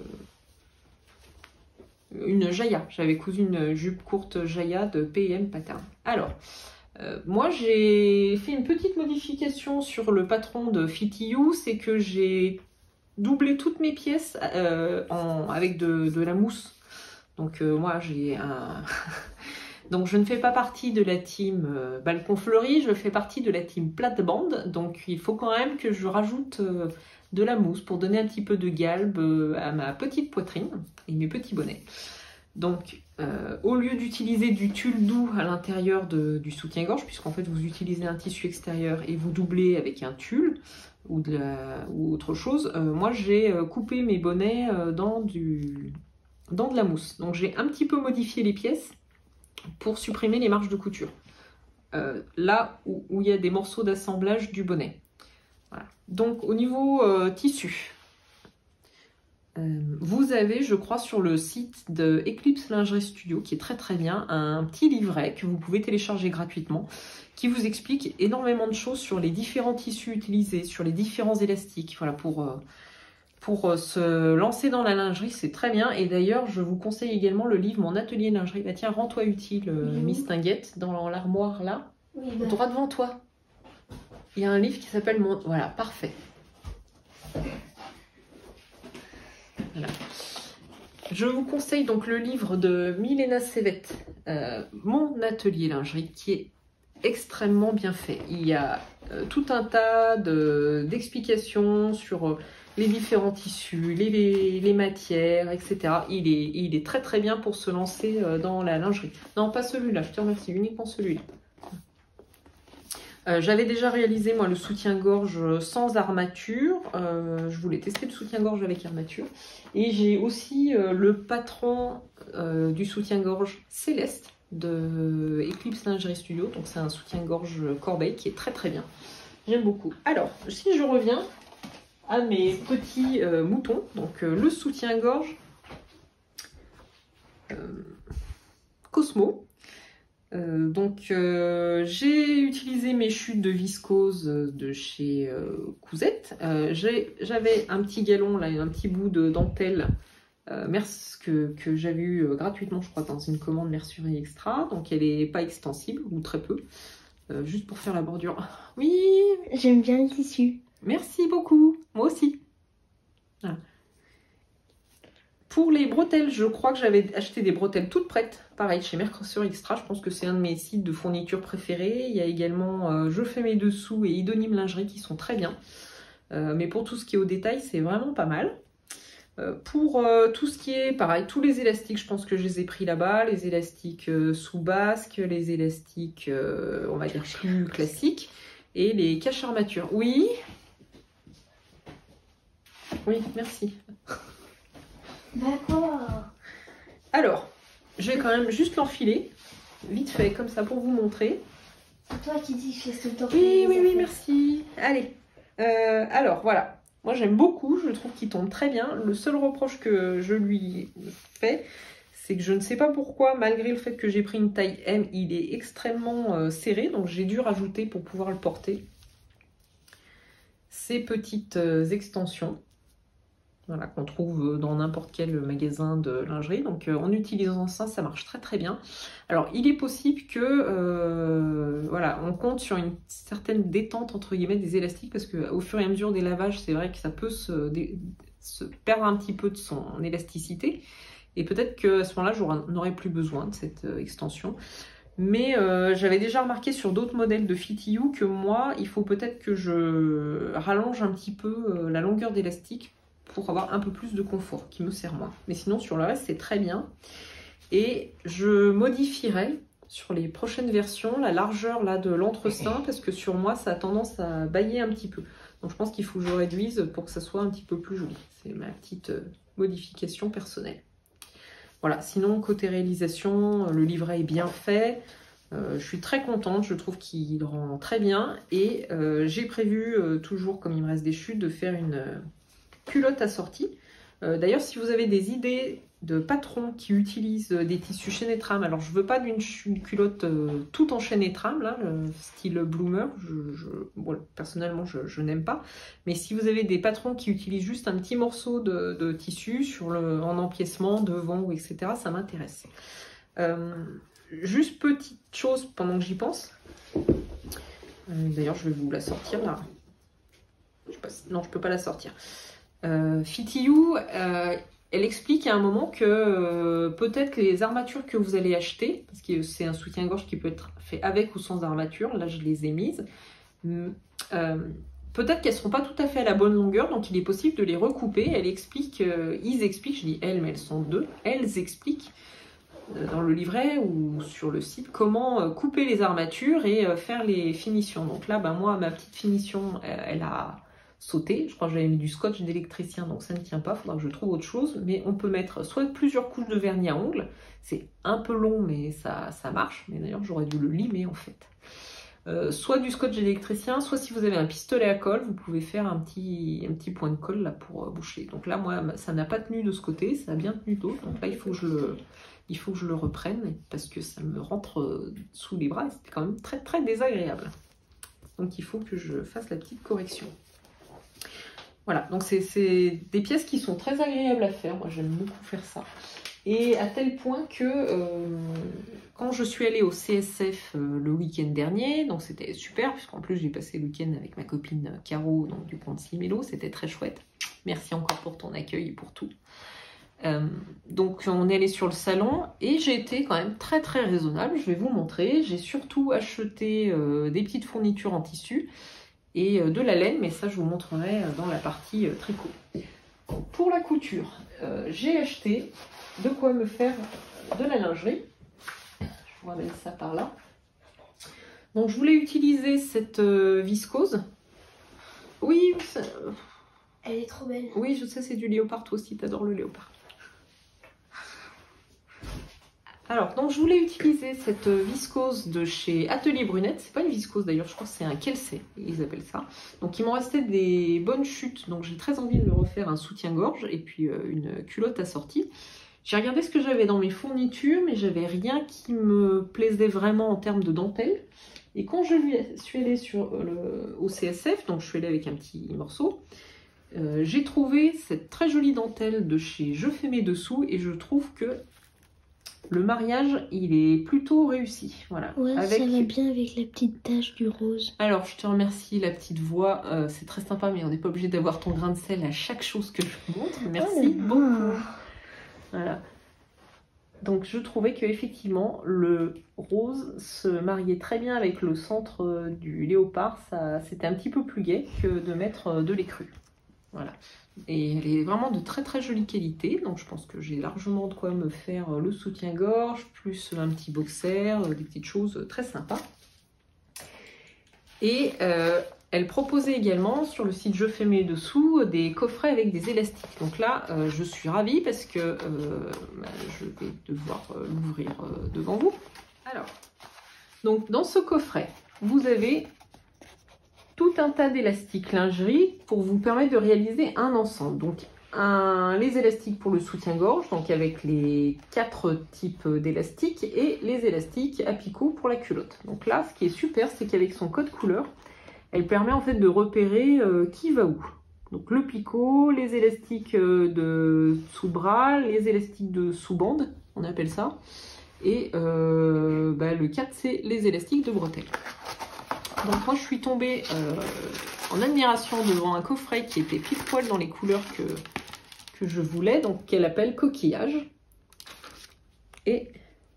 une Jaya. J'avais cousu une jupe courte Jaya de P M Pattern. Alors... Euh, moi j'ai fait une petite modification sur le patron de Fitty-You, c'est que j'ai doublé toutes mes pièces euh, en, avec de, de la mousse. Donc euh, moi j'ai un... donc je ne fais pas partie de la team euh, balcon fleuri, je fais partie de la team plate-bande. Donc il faut quand même que je rajoute euh, de la mousse pour donner un petit peu de galbe euh, à ma petite poitrine et mes petits bonnets. Donc, euh, au lieu d'utiliser du tulle doux à l'intérieur du soutien-gorge, puisqu'en fait vous utilisez un tissu extérieur et vous doublez avec un tulle ou, de la, ou autre chose, euh, moi j'ai coupé mes bonnets euh, dans, du, dans de la mousse. Donc j'ai un petit peu modifié les pièces pour supprimer les marges de couture. Euh, là où, où il y a des morceaux d'assemblage du bonnet. Voilà. Donc au niveau euh, tissu, Euh, vous avez, je crois, sur le site de Eclipse Lingerie Studio, qui est très très bien, un petit livret que vous pouvez télécharger gratuitement, qui vous explique énormément de choses sur les différents tissus utilisés, sur les différents élastiques. Voilà, pour, euh, pour euh, se lancer dans la lingerie, c'est très bien. Et d'ailleurs, je vous conseille également le livre Mon atelier lingerie. Bah tiens, rends-toi utile, euh, mmh. Miss Tinguette, dans l'armoire là, oui, bah. Droit devant toi. Il y a un livre qui s'appelle Mon... Voilà, parfait. Voilà. Je vous conseille donc le livre de Milena Sevet, euh, Mon atelier lingerie, qui est extrêmement bien fait. Il y a euh, tout un tas d'explications de, sur euh, les différents tissus, les, les, les matières, et cetera. Il est, il est très très bien pour se lancer euh, dans la lingerie. Non, pas celui-là, je te remercie, uniquement celui-là. Euh, J'avais déjà réalisé moi le soutien-gorge sans armature. Euh, je voulais tester le soutien-gorge avec armature. Et j'ai aussi euh, le patron euh, du soutien-gorge Céleste de Eclipse Lingerie Studio. Donc c'est un soutien-gorge corbeille qui est très très bien. J'aime beaucoup. Alors, si je reviens à mes petits euh, moutons, donc euh, le soutien-gorge euh, Cosmo. Euh, donc euh, j'ai utilisé mes chutes de viscose de chez euh, Cousette. Euh, J'avais un petit galon, là, un petit bout de dentelle euh, que, que j'avais eu euh, gratuitement, je crois, dans une commande Mercerie Extra. Donc elle n'est pas extensible, ou très peu, euh, juste pour faire la bordure. Oui, j'aime bien le tissu. Merci beaucoup, moi aussi. Voilà. Pour les bretelles, je crois que j'avais acheté des bretelles toutes prêtes. Pareil, chez Mercerie Extra, je pense que c'est un de mes sites de fourniture préférés. Il y a également euh, Je fais mes dessous et Idonyme Lingerie qui sont très bien. Euh, mais pour tout ce qui est au détail, c'est vraiment pas mal. Euh, pour euh, tout ce qui est, pareil, tous les élastiques, je pense que je les ai pris là-bas. Les élastiques euh, sous basque, les élastiques, euh, on va dire, plus classiques. Et les caches armatures. Oui. Oui, merci. D'accord. Alors, je vais quand même juste l'enfiler, vite fait, comme ça, pour vous montrer. C'est toi qui dis que je fais tout le temps. Oui, oui, oui, merci. Allez. Euh, alors, voilà. Moi, j'aime beaucoup. Je trouve qu'il tombe très bien. Le seul reproche que je lui fais, c'est que je ne sais pas pourquoi, malgré le fait que j'ai pris une taille M, il est extrêmement euh, serré. Donc, j'ai dû rajouter, pour pouvoir le porter, ces petites euh, extensions. Voilà, qu'on trouve dans n'importe quel magasin de lingerie. Donc euh, en utilisant ça, ça marche très très bien. Alors il est possible que euh, voilà, on compte sur une certaine détente entre guillemets des élastiques, parce qu'au fur et à mesure des lavages, c'est vrai que ça peut se, se perdre un petit peu de son élasticité. Et peut-être qu'à ce moment-là, j'en aurais plus besoin de cette euh, extension. Mais euh, j'avais déjà remarqué sur d'autres modèles de Fitty-You que moi, il faut peut-être que je rallonge un petit peu euh, la longueur d'élastique pour avoir un peu plus de confort, qui me sert moins. Mais sinon, sur le reste, c'est très bien. Et je modifierai sur les prochaines versions la largeur là, de l'entrecin, parce que sur moi, ça a tendance à bailler un petit peu. Donc je pense qu'il faut que je réduise pour que ça soit un petit peu plus joli. C'est ma petite euh, modification personnelle. Voilà, sinon côté réalisation, le livret est bien fait. Euh, je suis très contente, je trouve qu'il rend très bien. Et euh, j'ai prévu, euh, toujours comme il me reste des chutes, de faire une euh, culotte assortie. Euh, D'ailleurs, si vous avez des idées de patrons qui utilisent des tissus chaîne et trame, alors je veux pas d'une culotte euh, tout en chaîne et trame, là, le style bloomer, je, je, bon, personnellement je, je n'aime pas, mais si vous avez des patrons qui utilisent juste un petit morceau de, de tissu sur le, en empiècement devant ou et cetera, ça m'intéresse. Euh, juste petite chose pendant que j'y pense, euh, d'ailleurs je vais vous la sortir là, je sais pas, non je peux pas la sortir. Euh, Fitiyou, euh, elle explique à un moment que euh, peut-être que les armatures que vous allez acheter, parce que c'est un soutien-gorge qui peut être fait avec ou sans armature, là je les ai mises, euh, peut-être qu'elles ne seront pas tout à fait à la bonne longueur, donc il est possible de les recouper. Elle explique, euh, ils expliquent, je dis elles, mais elles sont deux, elles expliquent euh, dans le livret ou sur le site comment euh, couper les armatures et euh, faire les finitions. Donc là, ben, moi, ma petite finition, elle, elle a sauté. Je crois que j'avais mis du scotch d'électricien, donc ça ne tient pas, il faudra que je trouve autre chose. Mais on peut mettre soit plusieurs couches de vernis à ongles, c'est un peu long, mais ça, ça marche. Mais d'ailleurs, j'aurais dû le limer en fait. Euh, soit du scotch électricien, soit si vous avez un pistolet à colle, vous pouvez faire un petit, un petit point de colle là pour euh, boucher. Donc là, moi, ça n'a pas tenu de ce côté, ça a bien tenu d'autre. Donc là, il faut que je le, il faut que je le reprenne parce que ça me rentre euh, sous les bras et c'était quand même très très désagréable. Donc il faut que je fasse la petite correction. Voilà, donc c'est des pièces qui sont très agréables à faire. Moi, j'aime beaucoup faire ça. Et à tel point que euh, quand je suis allée au C S F euh, le week-end dernier, donc c'était super, puisqu'en plus j'ai passé le week-end avec ma copine Caro, donc du compte Slimélo, c'était très chouette. Merci encore pour ton accueil et pour tout. Euh, donc on est allé sur le salon et j'ai été quand même très très raisonnable, je vais vous montrer. J'ai surtout acheté euh, des petites fournitures en tissu et euh, de la laine, mais ça je vous montrerai dans la partie euh, tricot. Donc, pour la couture, euh, j'ai acheté de quoi me faire de la lingerie. Je vous ramène ça par là. Donc je voulais utiliser cette euh, viscose. Oui, ça... Elle est trop belle. Oui, je sais, c'est du léopard, toi aussi, t'adores le léopard. Alors, donc je voulais utiliser cette viscose de chez Atelier Brunette. C'est pas une viscose d'ailleurs, je crois que c'est un Kelsey, ils appellent ça. Donc il m'en restait des bonnes chutes, donc j'ai très envie de me refaire un soutien-gorge et puis euh, une culotte assortie. J'ai regardé ce que j'avais dans mes fournitures, mais j'avais rien qui me plaisait vraiment en termes de dentelle. Et quand je lui suis allée sur le, au C S F, donc je suis allée avec un petit morceau, euh, j'ai trouvé cette très jolie dentelle de chez Je fais mes dessous et je trouve que le mariage, il est plutôt réussi. Voilà. Ouais, avec... ça va bien avec la petite tache du rose. Alors, je te remercie, la petite voix. Euh, c'est très sympa, mais on n'est pas obligé d'avoir ton grain de sel à chaque chose que je vous montre. Merci oh beaucoup. Voilà. Donc, je trouvais qu'effectivement, le rose se mariait très bien avec le centre du léopard. C'était un petit peu plus gai que de mettre de l'écru. Voilà. Et elle est vraiment de très très jolie qualité, donc je pense que j'ai largement de quoi me faire le soutien-gorge, plus un petit boxer, des petites choses très sympas. Et euh, elle proposait également sur le site Je fais mes dessous des coffrets avec des élastiques. Donc là, euh, je suis ravie parce que euh, bah, je vais devoir euh, l'ouvrir euh, devant vous. Alors, donc dans ce coffret, vous avez tout un tas d'élastiques lingerie pour vous permettre de réaliser un ensemble. Donc un, les élastiques pour le soutien-gorge, donc avec les quatre types d'élastiques, et les élastiques à picot pour la culotte. Donc là, ce qui est super, c'est qu'avec son code couleur, elle permet en fait de repérer euh, qui va où. Donc le picot, les élastiques de sous-bras, les élastiques de sous-bande, on appelle ça, et euh, bah, le quatre, c'est les élastiques de bretelles. Donc moi je suis tombée euh, en admiration devant un coffret qui était pile poil dans les couleurs que, que je voulais, donc qu'elle appelle coquillage. Et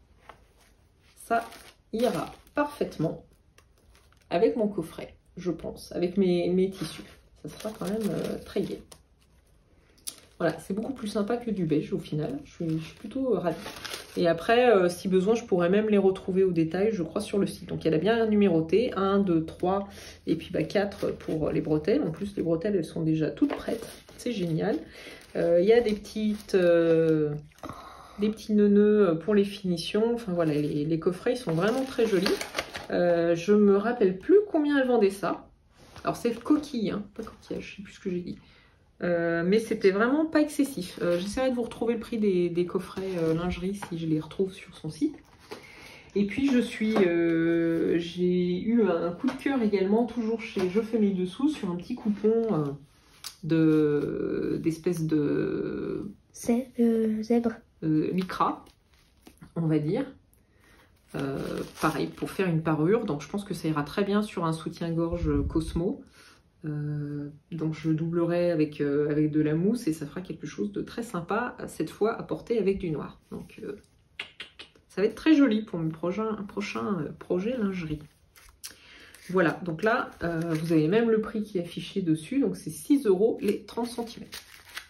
ça ira parfaitement avec mon coffret, je pense, avec mes, mes tissus. Ça sera quand même euh, très gai. Voilà, c'est beaucoup plus sympa que du beige au final, je suis, je suis plutôt euh, ravie. Et après, euh, si besoin, je pourrais même les retrouver au détail, je crois, sur le site. Donc, elle a bien numéroté, un, deux, trois, et puis bah, quatre pour les bretelles. En plus, les bretelles, elles sont déjà toutes prêtes. C'est génial. Euh, il y a des petites... Euh... des petits nœuds pour les finitions. Enfin voilà, les, les coffrets ils sont vraiment très jolis. Euh, je me rappelle plus combien elle vendait ça. Alors c'est coquille, hein, pas coquillage, je sais plus ce que j'ai dit. Euh, mais c'était vraiment pas excessif. Euh, J'essaierai de vous retrouver le prix des, des coffrets euh, lingerie si je les retrouve sur son site. Et puis je suis, euh, j'ai eu un coup de cœur également, toujours chez Je fais mille dessous, sur un petit coupon euh, de d'espèce de C'est euh, zèbre. Euh, lycra, on va dire. Euh, pareil, pour faire une parure. Donc je pense que ça ira très bien sur un soutien-gorge Cosmo. Euh, donc je doublerai avec, euh, avec de la mousse et ça fera quelque chose de très sympa, cette fois à porter avec du noir. Donc euh, ça va être très joli pour mon prochain, prochain euh, projet lingerie. Voilà, donc là, euh, vous avez même le prix qui est affiché dessus, donc c'est six euros les trente centimètres.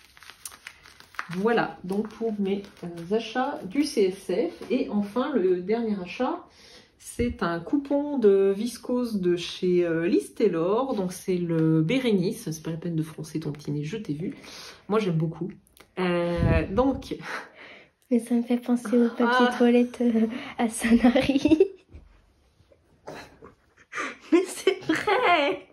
Voilà, donc pour mes euh, achats du C S F. Et enfin, le dernier achat, c'est un coupon de viscose de chez euh, Liz Taylor. Donc c'est le Bérénice, c'est pas la peine de froncer ton petit nez, je t'ai vu. Moi j'aime beaucoup. Euh, donc... Mais ça me fait penser au papier ah. toilette euh, à Sanary. Mais c'est vrai.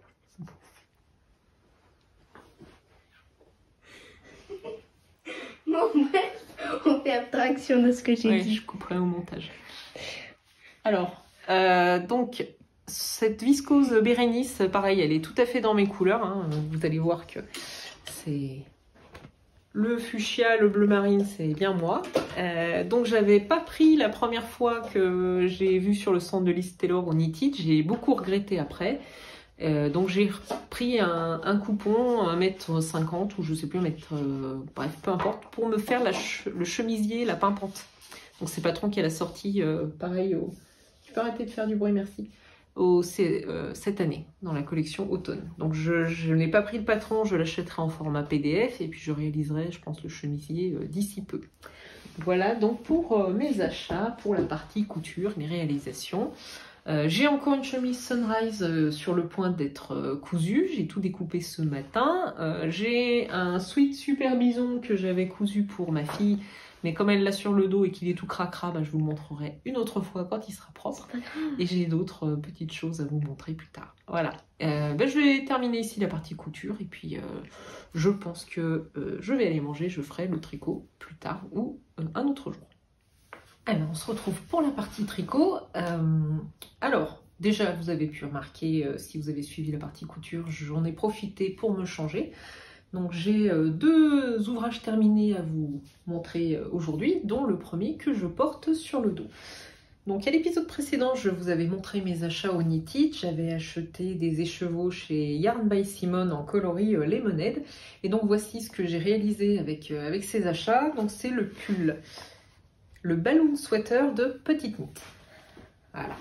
Bon, bref, on fait abstraction de ce que j'ai Ouais, dit. je couperai au montage. Alors, euh, donc, cette viscose Bérénice, pareil, elle est tout à fait dans mes couleurs. Hein. Vous allez voir que c'est... Le fuchsia, le bleu marine, c'est bien moi. Euh, donc, j'avais pas pris la première fois que j'ai vu sur le centre de Liz Taylor au Knit-It. J'ai beaucoup regretté après. Euh, donc, j'ai pris un, un coupon, un mètre cinquante ou je sais plus, un mètre... Euh, bref, peu importe, pour me faire la ch le chemisier, la pimpante. Donc, c'est Patron qui a la sortie, euh, pareil, au... Tu peux arrêter de faire du bruit, merci. Au, euh, cette année, dans la collection automne. Donc je, je n'ai pas pris le Patron, je l'achèterai en format P D F et puis je réaliserai, je pense, le chemisier euh, d'ici peu. Voilà donc pour euh, mes achats, pour la partie couture, mes réalisations. Euh, j'ai encore une chemise Sunrise euh, sur le point d'être euh, cousue, j'ai tout découpé ce matin. Euh, j'ai un sweat super bison que j'avais cousu pour ma fille, mais comme elle l'a sur le dos et qu'il est tout cracra, bah, je vous le montrerai une autre fois quand il sera propre. Et j'ai d'autres euh, petites choses à vous montrer plus tard. Voilà, euh, bah, je vais terminer ici la partie couture et puis euh, je pense que euh, je vais aller manger, je ferai le tricot plus tard ou euh, un autre jour. Alors, on se retrouve pour la partie tricot. Euh, alors, déjà, vous avez pu remarquer, euh, si vous avez suivi la partie couture, j'en ai profité pour me changer. Donc, j'ai euh, deux ouvrages terminés à vous montrer euh, aujourd'hui, dont le premier que je porte sur le dos. Donc, à l'épisode précédent, je vous avais montré mes achats au Knit-It. J'avais acheté des écheveaux chez Yarn by Simone en coloris euh, Lemonade. Et donc, voici ce que j'ai réalisé avec, euh, avec ces achats. Donc, c'est le pull. Le balloon sweater de Petite Knit. Voilà.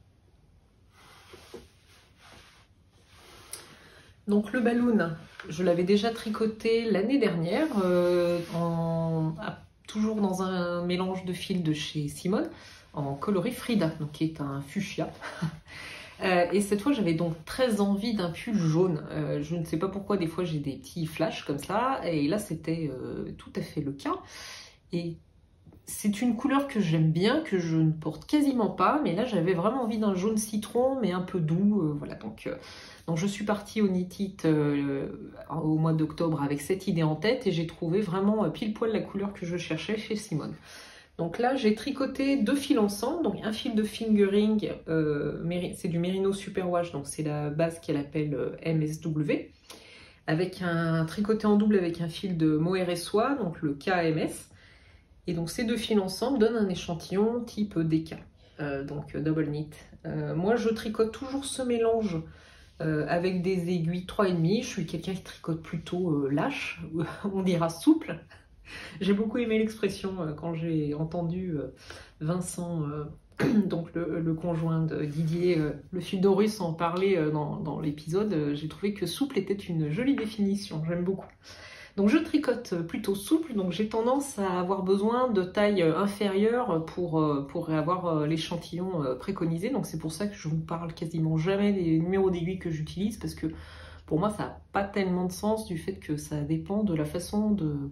Donc le balloon, je l'avais déjà tricoté l'année dernière, euh, en, à, toujours dans un mélange de fils de chez Simone, en coloris Frida, donc qui est un fuchsia. euh, et cette fois, j'avais donc très envie d'un pull jaune. Euh, je ne sais pas pourquoi, des fois j'ai des petits flashs comme ça, et là c'était euh, tout à fait le cas. Et c'est une couleur que j'aime bien, que je ne porte quasiment pas, mais là j'avais vraiment envie d'un jaune citron, mais un peu doux, euh, voilà. Donc, euh, donc je suis partie au Knit-It euh, au mois d'octobre avec cette idée en tête, et j'ai trouvé vraiment euh, pile poil la couleur que je cherchais chez Simone. Donc là j'ai tricoté deux fils ensemble, donc un fil de fingering, euh, c'est du Merino Superwash, donc c'est la base qu'elle appelle euh, M S W, avec un tricoté en double avec un fil de mohair et soie, donc le K M S. Et donc ces deux fils ensemble donnent un échantillon type D K, euh, donc double knit. Euh, moi je tricote toujours ce mélange euh, avec des aiguilles trois virgule cinq. Je suis quelqu'un qui tricote plutôt euh, lâche, on dira souple. J'ai beaucoup aimé l'expression euh, quand j'ai entendu euh, Vincent, euh, donc le, le conjoint de Didier, euh, le Sudorus, en parler euh, dans, dans l'épisode. Euh, j'ai trouvé que souple était une jolie définition, j'aime beaucoup. Donc je tricote plutôt souple, donc j'ai tendance à avoir besoin de taille inférieure pour, pour avoir l'échantillon préconisé. Donc c'est pour ça que je vous parle quasiment jamais des numéros d'aiguille que j'utilise, parce que pour moi ça n'a pas tellement de sens du fait que ça dépend de la façon de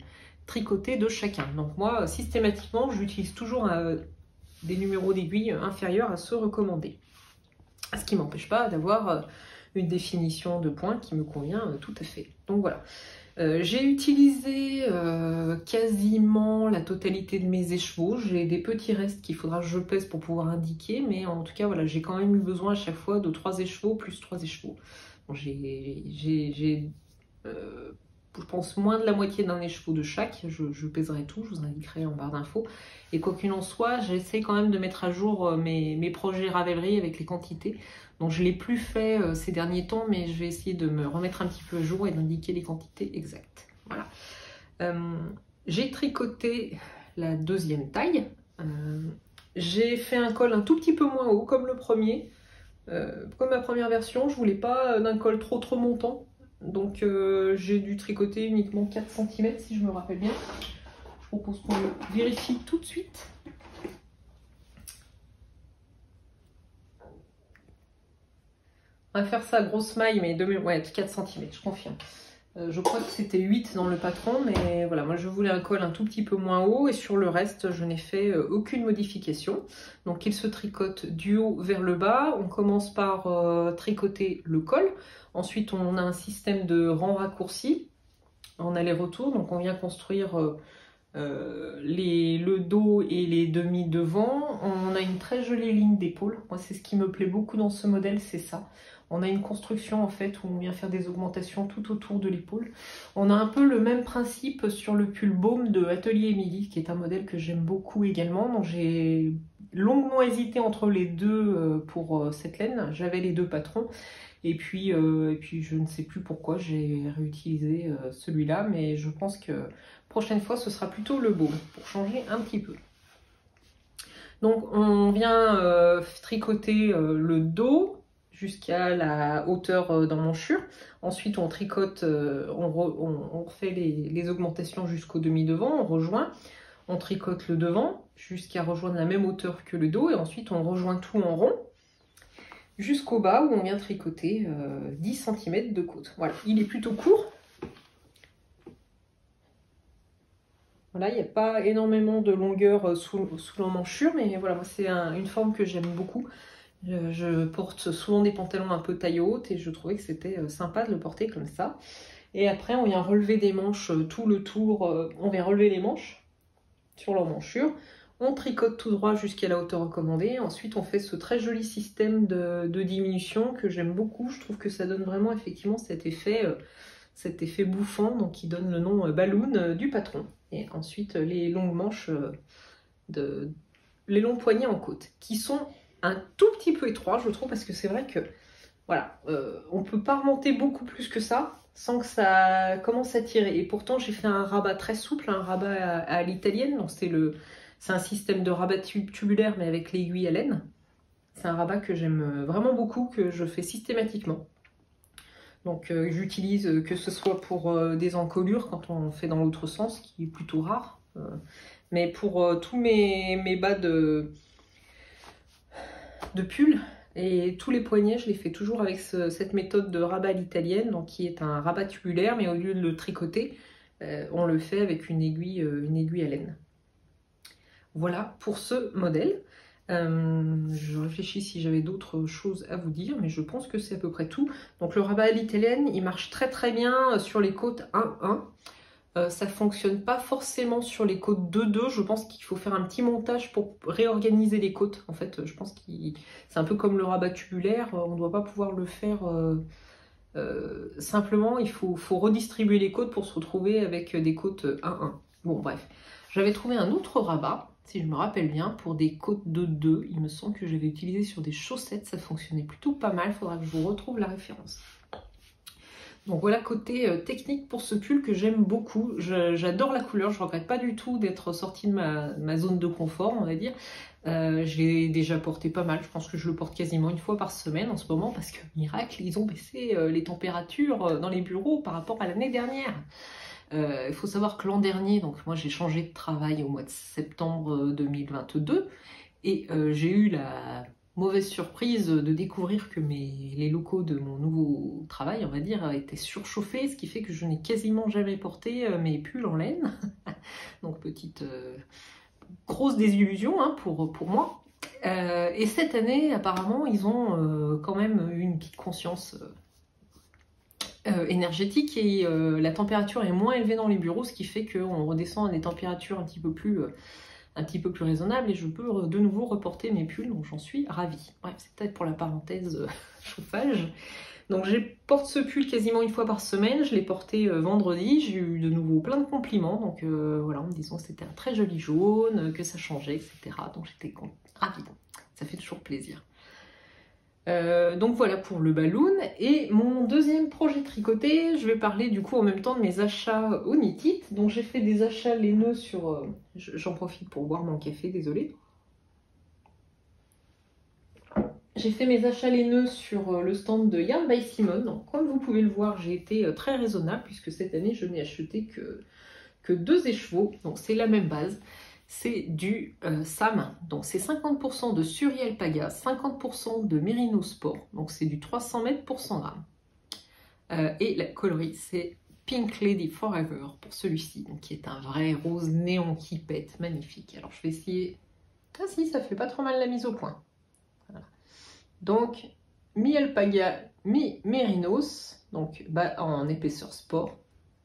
tricotés de chacun. Donc moi, systématiquement, j'utilise toujours un, des numéros d'aiguille inférieurs à ceux recommandés. Ce qui ne m'empêche pas d'avoir une définition de points qui me convient tout à fait. Donc voilà. Euh, j'ai utilisé euh, quasiment la totalité de mes écheveaux. J'ai des petits restes qu'il faudra que je pèse pour pouvoir indiquer, mais en tout cas, voilà, j'ai quand même eu besoin à chaque fois de trois écheveaux plus trois écheveaux. Bon, j'ai, euh, je pense, moins de la moitié d'un écheveau de chaque. Je, je pèserai tout, je vous indiquerai en barre d'infos. Et quoi qu'il en soit, j'essaie quand même de mettre à jour mes, mes projets Ravelry avec les quantités. Donc je ne l'ai plus fait euh, ces derniers temps, mais je vais essayer de me remettre un petit peu à jour et d'indiquer les quantités exactes. Voilà. Euh, j'ai tricoté la deuxième taille. Euh, j'ai fait un col un tout petit peu moins haut, comme le premier. Euh, comme ma première version, je ne voulais pas d'un col trop trop montant. Donc euh, j'ai dû tricoter uniquement quatre centimètres si je me rappelle bien. Je propose qu'on le vérifie tout de suite. On va faire ça grosse maille, mais de, ouais, quatre centimètres, je confirme. Euh, je crois que c'était huit dans le patron, mais voilà, moi je voulais un col un tout petit peu moins haut, et sur le reste, je n'ai fait euh, aucune modification. Donc il se tricote du haut vers le bas. On commence par euh, tricoter le col. Ensuite, on a un système de rang raccourci en aller-retour. Donc on vient construire euh, euh, les, le dos et les demi devant. On a une très jolie ligne d'épaule. Moi, c'est ce qui me plaît beaucoup dans ce modèle, c'est ça. On a une construction en fait où on vient faire des augmentations tout autour de l'épaule. On a un peu le même principe sur le pull Baume de Atelier Émilie, qui est un modèle que j'aime beaucoup également. Donc j'ai longuement hésité entre les deux pour cette laine. J'avais les deux patrons. Et puis, euh, et puis je ne sais plus pourquoi j'ai réutilisé euh, celui-là. Mais je pense que prochaine fois ce sera plutôt le Baume pour changer un petit peu. Donc on vient euh, tricoter euh, le dos jusqu'à la hauteur d'emmanchure. Ensuite, on tricote, on, re, on, on refait les, les augmentations jusqu'au demi-devant, on rejoint, on tricote le devant jusqu'à rejoindre la même hauteur que le dos, et ensuite on rejoint tout en rond jusqu'au bas où on vient tricoter euh, dix centimètres de côte. Voilà, il est plutôt court. Voilà, il n'y a pas énormément de longueur sous, sous l'emmanchure, mais voilà, moi c'est un, une forme que j'aime beaucoup. Je, je porte souvent des pantalons un peu taille haute et je trouvais que c'était sympa de le porter comme ça. Et après, on vient relever des manches tout le tour. On vient relever les manches sur l'emmanchure. On tricote tout droit jusqu'à la hauteur recommandée. Ensuite, on fait ce très joli système de, de diminution que j'aime beaucoup. Je trouve que ça donne vraiment effectivement cet effet, cet effet bouffant, donc qui donne le nom balloon du patron. Et ensuite, les longues manches, de, les longs poignets en côte, qui sont un tout petit peu étroit, je trouve, parce que c'est vrai que voilà, euh, on peut pas remonter beaucoup plus que ça sans que ça commence à tirer. Et pourtant, j'ai fait un rabat très souple, un rabat à, à l'italienne. Donc c'est le, c'est un système de rabat tubulaire, mais avec l'aiguille à laine. C'est un rabat que j'aime vraiment beaucoup, que je fais systématiquement. Donc euh, j'utilise euh, que ce soit pour euh, des encolures quand on fait dans l'autre sens, qui est plutôt rare. Euh, mais pour euh, tous mes, mes bas de de pull et tous les poignets, je les fais toujours avec ce, cette méthode de rabat à l'italienne, donc qui est un rabat tubulaire, mais au lieu de le tricoter, euh, on le fait avec une aiguille, euh, une aiguille à laine. Voilà pour ce modèle. Euh, je réfléchis si j'avais d'autres choses à vous dire, mais je pense que c'est à peu près tout. Donc le rabat à l'italienne, il marche très très bien sur les côtes un un. Euh, ça fonctionne pas forcément sur les côtes deux deux. Je pense qu'il faut faire un petit montage pour réorganiser les côtes. En fait, je pense que c'est un peu comme le rabat tubulaire. On ne doit pas pouvoir le faire euh, euh, simplement. Il faut, faut redistribuer les côtes pour se retrouver avec des côtes un un. Bon, bref. J'avais trouvé un autre rabat, si je me rappelle bien, pour des côtes deux deux. Il me semble que j'avais utilisé sur des chaussettes. Ça fonctionnait plutôt pas mal. Il faudra que je vous retrouve la référence. Donc voilà, côté euh, technique pour ce pull que j'aime beaucoup. J'adore la couleur, je ne regrette pas du tout d'être sortie de ma, ma zone de confort, on va dire. Euh, je l'ai déjà porté pas mal, je pense que je le porte quasiment une fois par semaine en ce moment, parce que miracle, ils ont baissé euh, les températures euh, dans les bureaux par rapport à l'année dernière. Euh, il faut savoir que l'an dernier, donc moi j'ai changé de travail au mois de septembre deux mille vingt-deux, et euh, j'ai eu la mauvaise surprise de découvrir que mes, les locaux de mon nouveau travail, on va dire, étaient surchauffés, ce qui fait que je n'ai quasiment jamais porté mes pulls en laine. Donc petite euh, grosse désillusion hein, pour, pour moi. Euh, et cette année, apparemment, ils ont euh, quand même une petite conscience euh, énergétique et euh, la température est moins élevée dans les bureaux, ce qui fait qu'on redescend à des températures un petit peu plus... Euh, un petit peu plus raisonnable et je peux de nouveau reporter mes pulls, donc j'en suis ravie. Bref, c'est peut-être pour la parenthèse euh, chauffage. Donc je porte ce pull quasiment une fois par semaine, je l'ai porté euh, vendredi, j'ai eu de nouveau plein de compliments, donc euh, voilà, en me disant que c'était un très joli jaune, que ça changeait, et cetera. Donc j'étais ravie, ça fait toujours plaisir. Euh, donc voilà pour le balloon. Et mon deuxième projet tricoté, je vais parler du coup en même temps de mes achats au Knit It. Donc j'ai fait des achats laineux sur... Euh, J'en profite pour boire mon café, désolé. J'ai fait mes achats laineux sur le stand de Yarn by Simone. Donc comme vous pouvez le voir, j'ai été très raisonnable puisque cette année je n'ai acheté que, que deux écheveaux. Donc c'est la même base. C'est du euh, S A M, donc c'est cinquante pour cent de Suri Alpaga, cinquante pour cent de Merino Sport, donc c'est du trois cents mètres pour cent grammes. Euh, et la coloris, c'est Pink Lady Forever pour celui-ci, qui est un vrai rose néon qui pète, magnifique. Alors je vais essayer... Ah si, ça fait pas trop mal la mise au point. Voilà. Donc, mi-alpaga, mi-mérinos, donc bah, en épaisseur sport.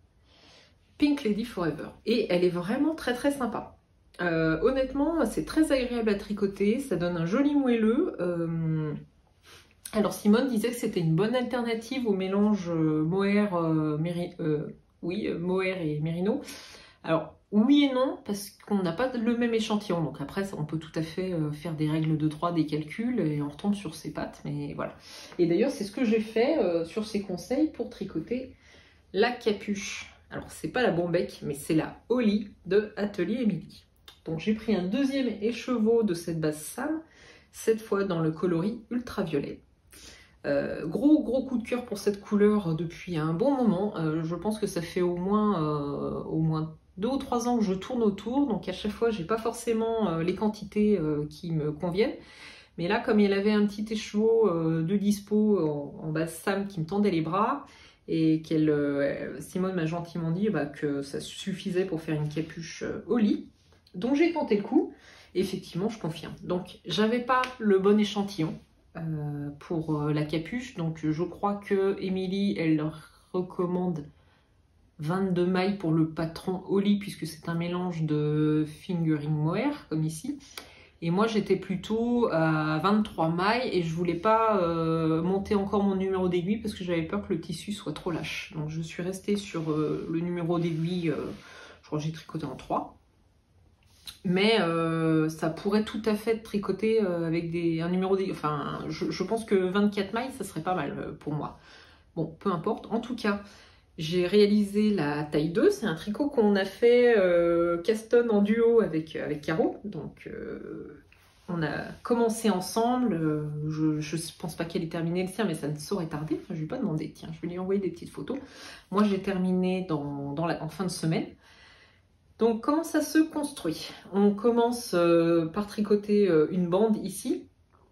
Pink Lady Forever. Et elle est vraiment très très sympa. Euh, honnêtement, c'est très agréable à tricoter, ça donne un joli moelleux. Euh... Alors Simone disait que c'était une bonne alternative au mélange euh, mohair, euh, méri... euh, oui, euh, mohair et mérino. Alors oui et non, parce qu'on n'a pas le même échantillon. Donc après, on peut tout à fait euh, faire des règles de trois, des calculs, et on retombe sur ses pattes. Mais voilà. Et d'ailleurs, c'est ce que j'ai fait euh, sur ces conseils pour tricoter la capuche. Alors c'est pas la Bombec, mais c'est la Holly de Atelier Émilie. Donc j'ai pris un deuxième écheveau de cette base S A M, cette fois dans le coloris ultraviolet. Euh, gros gros coup de cœur pour cette couleur depuis un bon moment. Euh, je pense que ça fait au moins, euh, au moins deux ou trois ans que je tourne autour, donc à chaque fois j'ai pas forcément euh, les quantités euh, qui me conviennent. Mais là, comme il avait un petit écheveau euh, de dispo en, en base S A M qui me tendait les bras, et qu'elle, euh, Simone m'a gentiment dit bah, que ça suffisait pour faire une capuche euh, au lit. Donc j'ai tenté le coup, et effectivement je confirme. Donc j'avais pas le bon échantillon euh, pour euh, la capuche, donc je crois que Émilie elle leur recommande vingt-deux mailles pour le patron Holly, puisque c'est un mélange de fingering mohair comme ici. Et moi j'étais plutôt à vingt-trois mailles et je voulais pas euh, monter encore mon numéro d'aiguille parce que j'avais peur que le tissu soit trop lâche. Donc je suis restée sur euh, le numéro d'aiguille, euh, je crois que j'ai tricoté en trois. Mais euh, ça pourrait tout à fait être tricoté euh, avec des, un numéro d'aiguille. Enfin, je, je pense que vingt-quatre mailles, ça serait pas mal euh, pour moi. Bon, peu importe. En tout cas, j'ai réalisé la taille deux. C'est un tricot qu'on a fait euh, Caston en duo avec, avec Caro. Donc, euh, on a commencé ensemble. Euh, je ne pense pas qu'elle ait terminé le sien, mais ça ne saurait tarder. Enfin, je ne lui ai pas demandé. Tiens, je vais lui envoyer des petites photos. Moi, j'ai terminé dans, dans la, en fin de semaine. Donc comment ça se construit? On commence euh, par tricoter euh, une bande ici,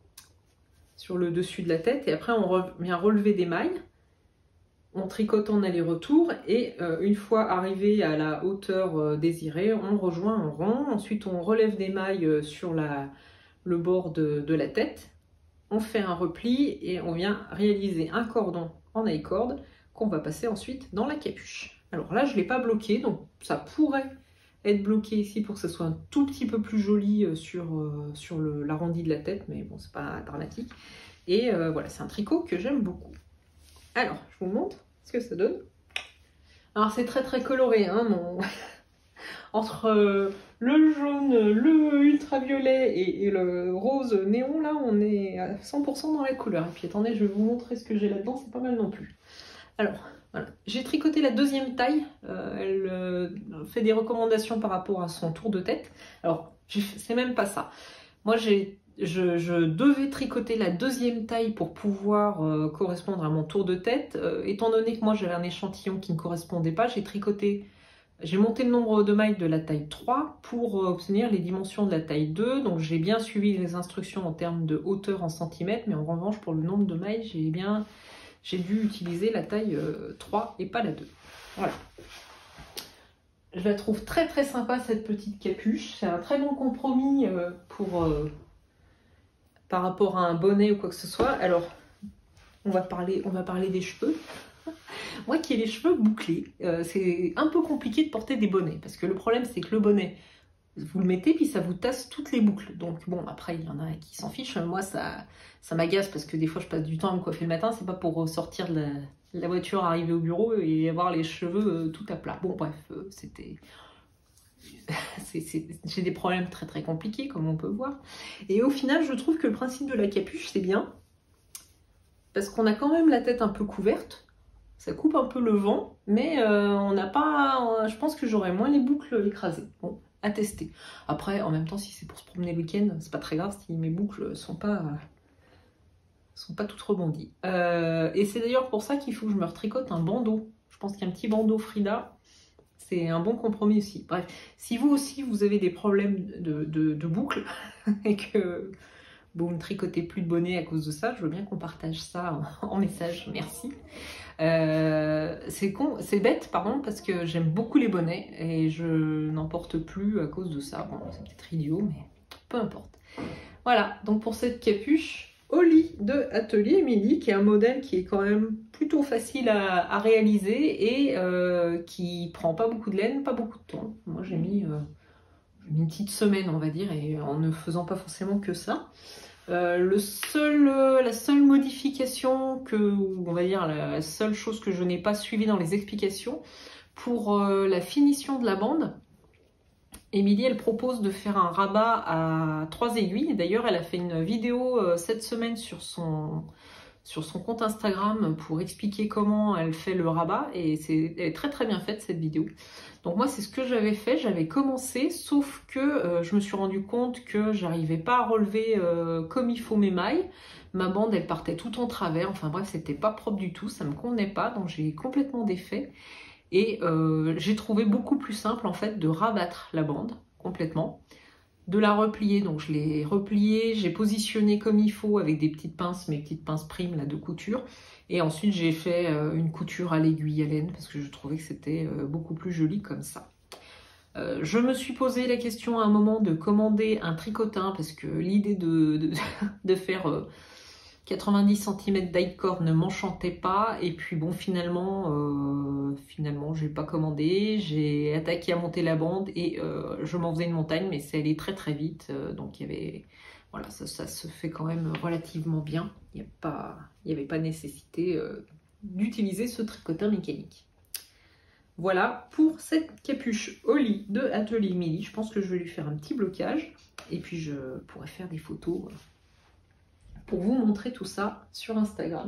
sur le dessus de la tête, et après on vient relever des mailles, on tricote en aller-retour, et euh, une fois arrivé à la hauteur euh, désirée, on rejoint en rond, ensuite on relève des mailles euh, sur la, le bord de, de la tête, on fait un repli, et on vient réaliser un cordon en I-cord, qu'on va passer ensuite dans la capuche. Alors là je ne l'ai pas bloqué, donc ça pourrait être bloqué ici pour que ça soit un tout petit peu plus joli sur, euh, sur l'arrondi de la tête, mais bon, c'est pas dramatique. Et euh, voilà, c'est un tricot que j'aime beaucoup. Alors, je vous montre ce que ça donne. Alors, c'est très très coloré, hein, mon... entre euh, le jaune, le ultraviolet et, et le rose néon, là, on est à cent pour cent dans la couleur. Et puis, attendez, je vais vous montrer ce que j'ai là-dedans, c'est pas mal non plus. Alors, voilà. J'ai tricoté la deuxième taille, euh, elle euh, fait des recommandations par rapport à son tour de tête. Alors, c'est même pas ça. Moi, j'ai, je, je devais tricoter la deuxième taille pour pouvoir euh, correspondre à mon tour de tête. Euh, étant donné que moi, j'avais un échantillon qui ne correspondait pas, j'ai tricoté J'ai monté le nombre de mailles de la taille trois pour obtenir les dimensions de la taille deux. Donc j'ai bien suivi les instructions en termes de hauteur en centimètres, mais en revanche pour le nombre de mailles, j'ai bien j'ai dû utiliser la taille trois et pas la deux. Voilà. Je la trouve très très sympa cette petite capuche. C'est un très bon compromis pour euh, par rapport à un bonnet ou quoi que ce soit. Alors on va parler, on va parler des cheveux. Moi qui ai les cheveux bouclés, euh, c'est un peu compliqué de porter des bonnets. Parce que le problème, c'est que le bonnet, vous le mettez, puis ça vous tasse toutes les boucles. Donc bon, après, il y en a qui s'en fichent. Moi, ça, ça m'agace parce que des fois, je passe du temps à me coiffer le matin. C'est pas pour sortir de la, de la voiture, arriver au bureau et avoir les cheveux euh, tout à plat. Bon, bref, euh, c'était... J'ai des problèmes très très compliqués, comme on peut voir. Et au final, je trouve que le principe de la capuche, c'est bien. Parce qu'on a quand même la tête un peu couverte. Ça coupe un peu le vent, mais euh, on n'a pas. Je pense que j'aurais moins les boucles écrasées. Bon, à tester. Après, en même temps, si c'est pour se promener le week-end, c'est pas très grave si mes boucles sont pas sont pas toutes rebondies. Euh, et c'est d'ailleurs pour ça qu'il faut que je me retricote un bandeau. Je pense qu'un petit bandeau Frida, c'est un bon compromis aussi. Bref, si vous aussi vous avez des problèmes de, de, de boucles et que vous ne tricotez plus de bonnet à cause de ça, je veux bien qu'on partage ça en, en message. Merci. Euh, c'est con, c'est bête, pardon, parce que j'aime beaucoup les bonnets et je n'en porte plus à cause de ça. Bon, c'est peut-être idiot, mais peu importe. Voilà, donc pour cette capuche, Holly de Atelier Émilie, qui est un modèle qui est quand même plutôt facile à, à réaliser et euh, qui prend pas beaucoup de laine, pas beaucoup de temps. Moi, j'ai mis, euh, une petite semaine, on va dire, et en ne faisant pas forcément que ça. Euh, le seul, euh, la seule modification que, on va dire la seule chose que je n'ai pas suivie dans les explications, pour euh, la finition de la bande, Émilie elle propose de faire un rabat à trois aiguilles. D'ailleurs elle a fait une vidéo euh, cette semaine sur son, sur son compte Instagram pour expliquer comment elle fait le rabat et c'est elle est très très bien faite cette vidéo. Donc moi c'est ce que j'avais fait, j'avais commencé, sauf que euh, je me suis rendu compte que j'arrivais pas à relever euh, comme il faut mes mailles. Ma bande elle partait tout en travers, enfin bref c'était pas propre du tout, ça me convenait pas, donc j'ai complètement défait. Et euh, j'ai trouvé beaucoup plus simple en fait de rabattre la bande complètement, de la replier, donc je l'ai repliée, j'ai positionné comme il faut avec des petites pinces, mes petites pinces primes là de couture. Et ensuite, j'ai fait euh, une couture à l'aiguille à laine parce que je trouvais que c'était euh, beaucoup plus joli comme ça. Euh, je me suis posé la question à un moment de commander un tricotin parce que l'idée de, de, de faire euh, quatre-vingt-dix centimètres d'aide-corde ne m'enchantait pas. Et puis bon, finalement, euh, finalement, je n'ai pas commandé. J'ai attaqué à monter la bande et euh, je m'en faisais une montagne, mais c'est allé très très vite. Euh, donc il y avait... Voilà, ça, ça se fait quand même relativement bien. Il n'y a pas, il n'y avait pas nécessité euh, d'utiliser ce tricotin mécanique. Voilà pour cette capuche Holly de Atelier Émilie. Je pense que je vais lui faire un petit blocage. Et puis je pourrai faire des photos pour vous montrer tout ça sur Instagram.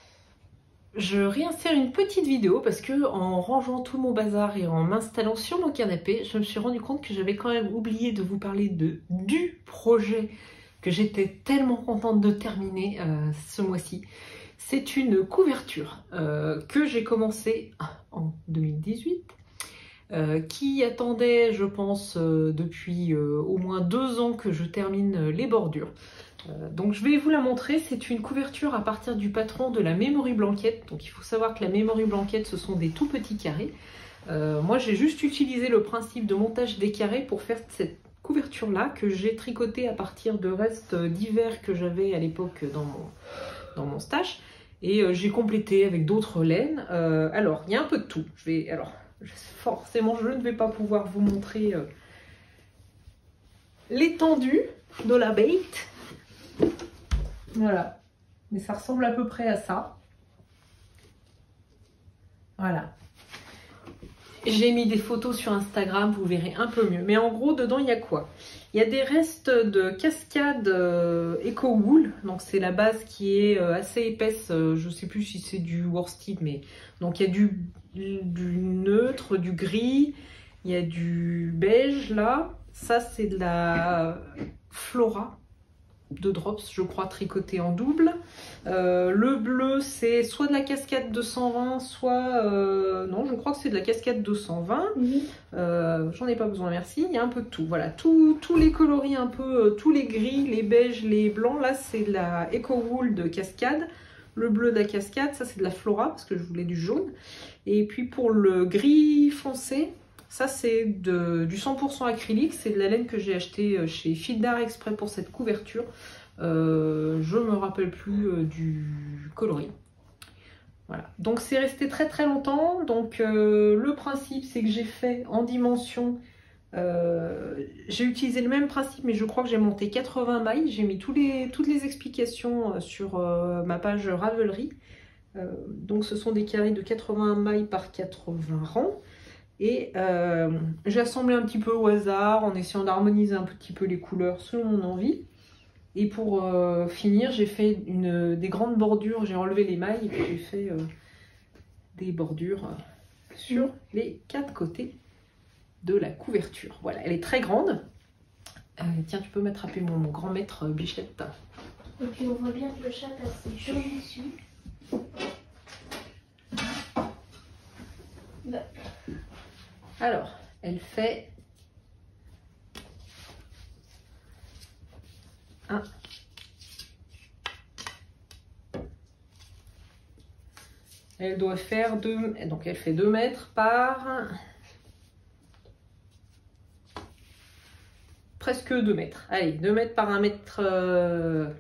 Je réinsère une petite vidéo parce que en rangeant tout mon bazar et en m'installant sur mon canapé, je me suis rendu compte que j'avais quand même oublié de vous parler de, du projet que j'étais tellement contente de terminer euh, ce mois-ci. C'est une couverture euh, que j'ai commencé en deux mille dix-huit, euh, qui attendait, je pense, euh, depuis euh, au moins deux ans que je termine les bordures. Euh, donc je vais vous la montrer, c'est une couverture à partir du patron de la Memory Blanket. Donc il faut savoir que la Memory Blanket, ce sont des tout petits carrés. Euh, moi j'ai juste utilisé le principe de montage des carrés pour faire cette couverture là que j'ai tricoté à partir de restes d'hiver que j'avais à l'époque dans mon, dans mon stash et euh, j'ai complété avec d'autres laines. Euh, alors il y a un peu de tout. Je vais, alors forcément je ne vais pas pouvoir vous montrer euh, l'étendue de la bête. Voilà, mais ça ressemble à peu près à ça. Voilà. J'ai mis des photos sur Instagram, vous verrez un peu mieux. Mais en gros, dedans, il y a quoi? Il y a des restes de cascade euh, Eco Wool. Donc, c'est la base qui est euh, assez épaisse. Euh, je ne sais plus si c'est du worsted, mais... Donc, il y a du, du neutre, du gris. Il y a du beige, là. Ça, c'est de la Flora. de drops, je crois, tricotés en double. Euh, le bleu, c'est soit de la cascade deux cent vingt, soit... Euh, non, je crois que c'est de la cascade deux cent vingt. Mmh. Euh, J'en ai pas besoin, merci. Il y a un peu de tout. Voilà, tous les coloris un peu, euh, tous les gris, les beiges, les blancs. Là, c'est de la Eco Wool de cascade. Le bleu de la cascade, ça c'est de la Flora, parce que je voulais du jaune. Et puis pour le gris foncé, ça c'est du cent pour cent acrylique, c'est de la laine que j'ai acheté chez Fil d'Art exprès pour cette couverture. Euh, je me rappelle plus euh, du coloris. Voilà, donc c'est resté très très longtemps. Donc euh, le principe c'est que j'ai fait en dimension, euh, j'ai utilisé le même principe mais je crois que j'ai monté quatre-vingts mailles. J'ai mis tous les, toutes les explications sur euh, ma page Ravelry. Euh, donc ce sont des carrés de quatre-vingts mailles par quatre-vingts rangs. Et euh, j'ai assemblé un petit peu au hasard en essayant d'harmoniser un petit peu les couleurs selon mon envie. Et pour euh, finir, j'ai fait une, des grandes bordures, j'ai enlevé les mailles et puis j'ai fait euh, des bordures euh, sur mmh. les quatre côtés de la couverture. Voilà, elle est très grande. Euh, tiens, tu peux m'attraper mon, mon grand maître euh, Bichette. Et puis on voit bien que le chat a ses jambes dessus. Bah. Alors, elle fait un. Elle doit faire deux, donc elle fait deux mètres par presque deux mètres. Allez, deux mètres par un mètre. Euh...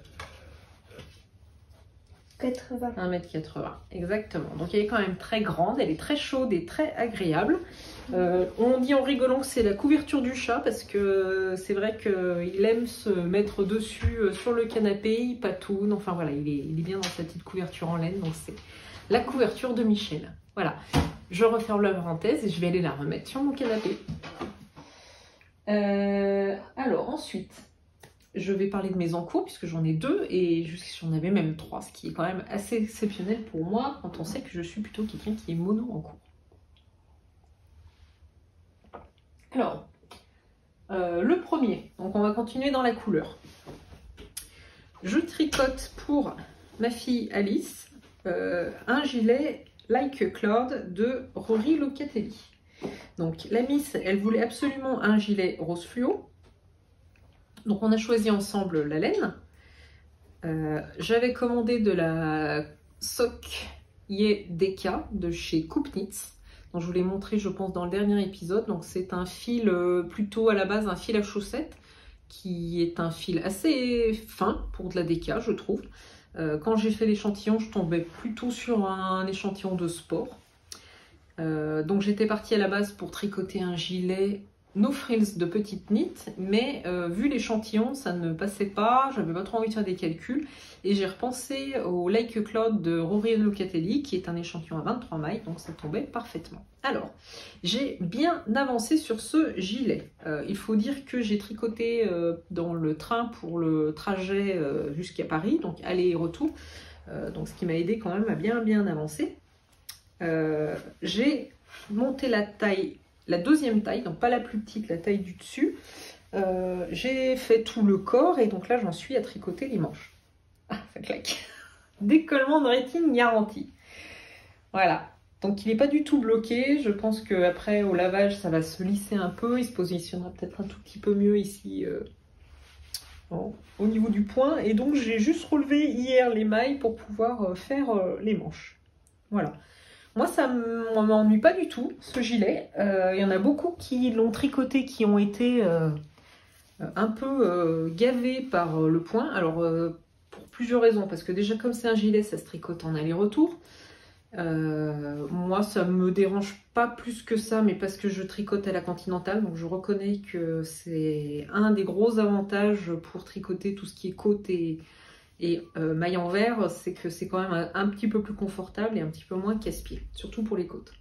quatre-vingts. un mètre quatre-vingts, exactement. Donc elle est quand même très grande, elle est très chaude et très agréable. Euh, on dit en rigolant que c'est la couverture du chat parce que c'est vrai qu'il aime se mettre dessus sur le canapé, il patoune, enfin voilà, il est, il est bien dans sa petite couverture en laine, donc c'est la couverture de Michel. Voilà, je referme la parenthèse et je vais aller la remettre sur mon canapé. Euh, alors ensuite, je vais parler de mes encours puisque j'en ai deux et j'en avais même trois, ce qui est quand même assez exceptionnel pour moi quand on sait que je suis plutôt quelqu'un qui est mono encours. Alors, euh, le premier, donc on va continuer dans la couleur. Je tricote pour ma fille Alice euh, un gilet Like a Cloud de Rory Locatelli. Donc la Miss, elle voulait absolument un gilet rose fluo. Donc on a choisi ensemble la laine. Euh, J'avais commandé de la Sock Ye Deka de chez Coupnitz. Donc je vous l'ai montré je pense dans le dernier épisode. Donc c'est un fil euh, plutôt à la base un fil à chaussettes qui est un fil assez fin pour de la Deka je trouve. Euh, quand j'ai fait l'échantillon je tombais plutôt sur un échantillon de sport. Euh, donc j'étais partie à la base pour tricoter un gilet no frills de petite knit, mais euh, vu l'échantillon, ça ne passait pas, j'avais pas trop envie de faire des calculs, et j'ai repensé au Like a Cloud de Rory Locatelli, qui est un échantillon à vingt-trois mailles, donc ça tombait parfaitement. Alors, j'ai bien avancé sur ce gilet. Euh, il faut dire que j'ai tricoté euh, dans le train pour le trajet euh, jusqu'à Paris, donc aller et retour, euh, donc ce qui m'a aidé quand même à bien bien avancer. Euh, j'ai monté la taille, la deuxième taille, donc pas la plus petite, la taille du dessus. Euh, j'ai fait tout le corps et donc là j'en suis à tricoter les manches. Ah, ça claque. Décollement de rétine garanti. Voilà. Donc il n'est pas du tout bloqué. Je pense qu'après au lavage ça va se lisser un peu. Il se positionnera peut-être un tout petit peu mieux ici euh, bon, au niveau du point. Et donc j'ai juste relevé hier les mailles pour pouvoir euh, faire euh, les manches. Voilà. Moi, ça ne m'ennuie pas du tout, ce gilet. Euh, il y en a beaucoup qui l'ont tricoté, qui ont été euh, un peu euh, gavés par le point. Alors, euh, pour plusieurs raisons. Parce que déjà, comme c'est un gilet, ça se tricote en aller-retour. Euh, moi, ça ne me dérange pas plus que ça, mais parce que je tricote à la Continentale. Donc, je reconnais que c'est un des gros avantages pour tricoter tout ce qui est côte et... Et euh, maille en verre, c'est que c'est quand même un, un petit peu plus confortable et un petit peu moins casse-pied, surtout pour les côtes.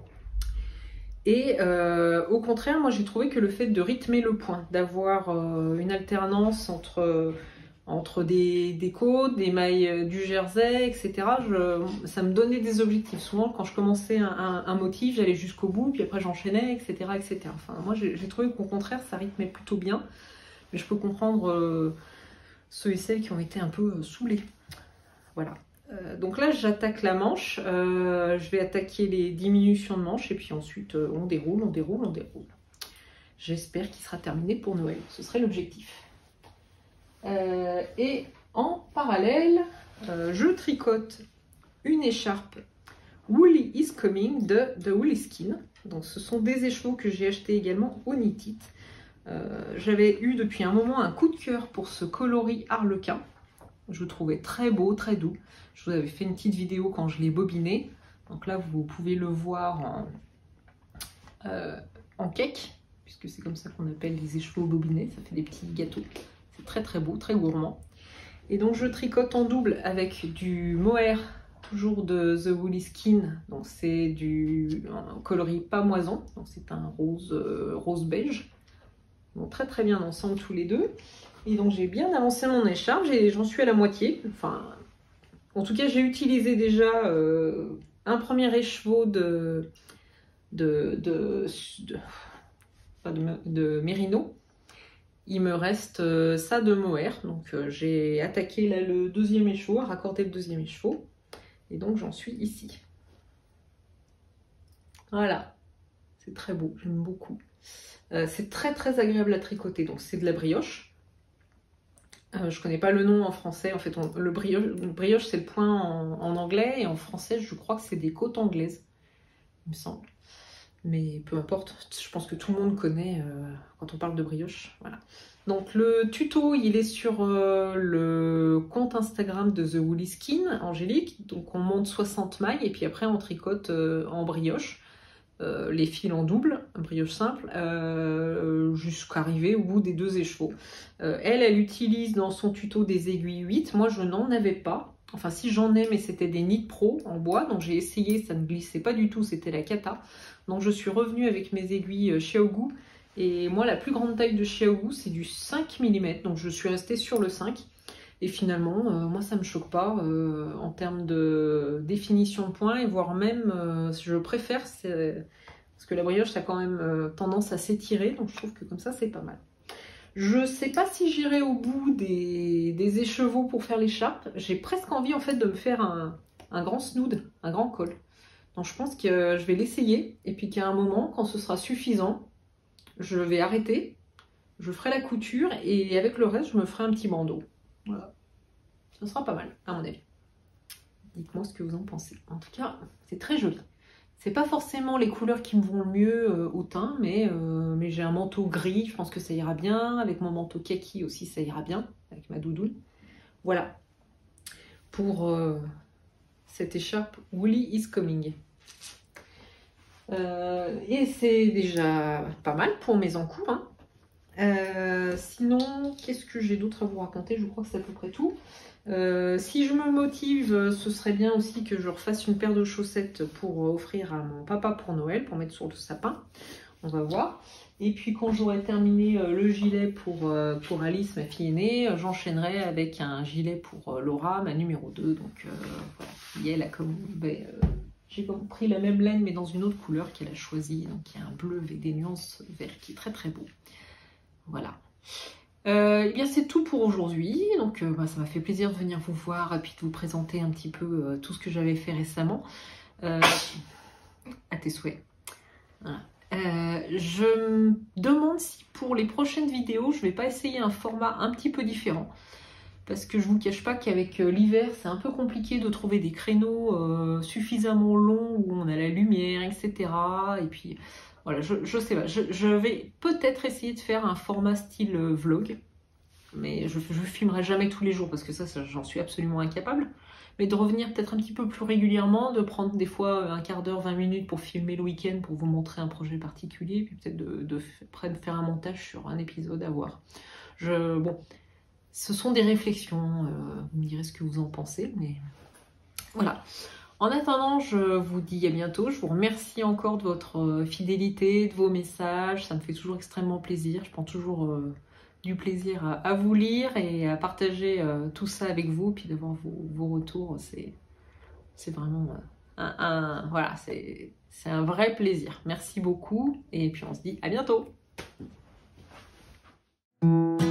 Et euh, au contraire, moi j'ai trouvé que le fait de rythmer le point, d'avoir euh, une alternance entre, entre des, des côtes, des mailles du jersey, et cetera, je, ça me donnait des objectifs. Souvent, quand je commençais un, un, un motif, j'allais jusqu'au bout, puis après j'enchaînais, et cetera, et cetera. Enfin, moi j'ai trouvé qu'au contraire, ça rythmait plutôt bien. Mais je peux comprendre... Euh, ceux et celles qui ont été un peu saoulés. Voilà. Euh, donc là, j'attaque la manche. Euh, je vais attaquer les diminutions de manche et puis ensuite, euh, on déroule, on déroule, on déroule. J'espère qu'il sera terminé pour Noël. Ce serait l'objectif. Euh, et en parallèle, euh, je tricote une écharpe Woolly is Coming de, de Woolly Skin. Donc, ce sont des écheveaux que j'ai achetés également au Knit It. Euh, J'avais eu depuis un moment un coup de cœur pour ce coloris harlequin. Je le trouvais très beau, très doux. Je vous avais fait une petite vidéo quand je l'ai bobiné. Donc là, vous pouvez le voir en, euh, en cake, puisque c'est comme ça qu'on appelle les écheveaux bobinés. Ça fait des petits gâteaux. C'est très très beau, très gourmand. Et donc je tricote en double avec du mohair, toujours de The Woolly Skin. Donc c'est du un coloris pamoison. Donc c'est un rose, euh, rose beige. Ils vont très très bien ensemble tous les deux. Et donc j'ai bien avancé mon écharpe, j'en suis à la moitié. Enfin, en tout cas j'ai utilisé déjà euh, un premier écheveau de de, de, de, de, de mérino. Il me reste euh, ça de mohair. Donc euh, j'ai attaqué là le deuxième écheveau, raccordé le deuxième écheveau. Et donc j'en suis ici. Voilà, c'est très beau, j'aime beaucoup. Euh, c'est très très agréable à tricoter, donc c'est de la brioche. Euh, je connais pas le nom en français, en fait on, le brioche, brioche c'est le point en, en anglais, et en français je crois que c'est des côtes anglaises, il me semble. Mais peu importe, je pense que tout le monde connaît euh, quand on parle de brioche. Voilà. Donc le tuto il est sur euh, le compte Instagram de The Woolly Skin, Angélique. Donc on monte soixante mailles et puis après on tricote euh, en brioche. Euh, les fils en double, un brioche simple, euh, jusqu'à arriver au bout des deux écheveaux. Euh, elle, elle utilise dans son tuto des aiguilles huit. Moi, je n'en avais pas. Enfin, si j'en ai, mais c'était des Knit Pro en bois. Donc, j'ai essayé, ça ne glissait pas du tout. C'était la cata. Donc, je suis revenue avec mes aiguilles Xiaogu. Et moi, la plus grande taille de Xiaogu, c'est du cinq millimètres. Donc, je suis restée sur le cinq. Et finalement, euh, moi, ça ne me choque pas euh, en termes de définition de points, et voire même, euh, je préfère, parce que la brioche, ça a quand même euh, tendance à s'étirer, donc je trouve que comme ça, c'est pas mal. Je ne sais pas si j'irai au bout des, des écheveaux pour faire l'écharpe. J'ai presque envie, en fait, de me faire un, un grand snood, un grand col. Donc, je pense que je vais l'essayer, et puis qu'à un moment, quand ce sera suffisant, je vais arrêter, je ferai la couture, et avec le reste, je me ferai un petit bandeau. Voilà, ça sera pas mal à mon avis. Dites-moi ce que vous en pensez. En tout cas, c'est très joli. C'est pas forcément les couleurs qui me vont le mieux euh, au teint, mais, euh, mais j'ai un manteau gris, je pense que ça ira bien. Avec mon manteau kaki aussi, ça ira bien, avec ma doudoune. Voilà, pour euh, cette écharpe Woolly is Coming. Euh, et c'est déjà pas mal pour mes encours, hein. Euh, sinon, qu'est-ce que j'ai d'autre à vous raconter? Je crois que c'est à peu près tout. Euh, si je me motive, ce serait bien aussi que je refasse une paire de chaussettes pour offrir à mon papa pour Noël, pour mettre sur le sapin. On va voir. Et puis quand j'aurai terminé le gilet pour, pour Alice, ma fille aînée, j'enchaînerai avec un gilet pour Laura, ma numéro deux. Donc euh, voilà, et elle a comme... Ben, euh, j'ai pris la même laine mais dans une autre couleur qu'elle a choisie. Donc il y a un bleu avec des nuances vert qui est très très beau. Voilà. Euh, et bien c'est tout pour aujourd'hui. Donc euh, bah, ça m'a fait plaisir de venir vous voir et puis de vous présenter un petit peu euh, tout ce que j'avais fait récemment. Euh, à tes souhaits. Voilà. Euh, je me demande si pour les prochaines vidéos, je vais pas essayer un format un petit peu différent. Parce que je vous cache pas qu'avec euh, l'hiver, c'est un peu compliqué de trouver des créneaux euh, suffisamment longs où on a la lumière, et cetera. Et puis... Voilà, je, je sais pas, je, je vais peut-être essayer de faire un format style euh, vlog, mais je, je filmerai jamais tous les jours parce que ça, ça j'en suis absolument incapable, mais de revenir peut-être un petit peu plus régulièrement, de prendre des fois un quart d'heure, vingt minutes pour filmer le week-end, pour vous montrer un projet particulier, puis peut-être de, de, de faire un montage sur un épisode à voir. Je, bon, ce sont des réflexions, euh, vous me direz ce que vous en pensez, mais voilà. En attendant, je vous dis à bientôt. Je vous remercie encore de votre fidélité, de vos messages. Ça me fait toujours extrêmement plaisir. Je prends toujours euh, du plaisir à, à vous lire et à partager euh, tout ça avec vous. Puis d'avoir vos, vos retours, c'est vraiment euh, un, un, voilà, c'est un vrai plaisir. Merci beaucoup. Et puis on se dit à bientôt.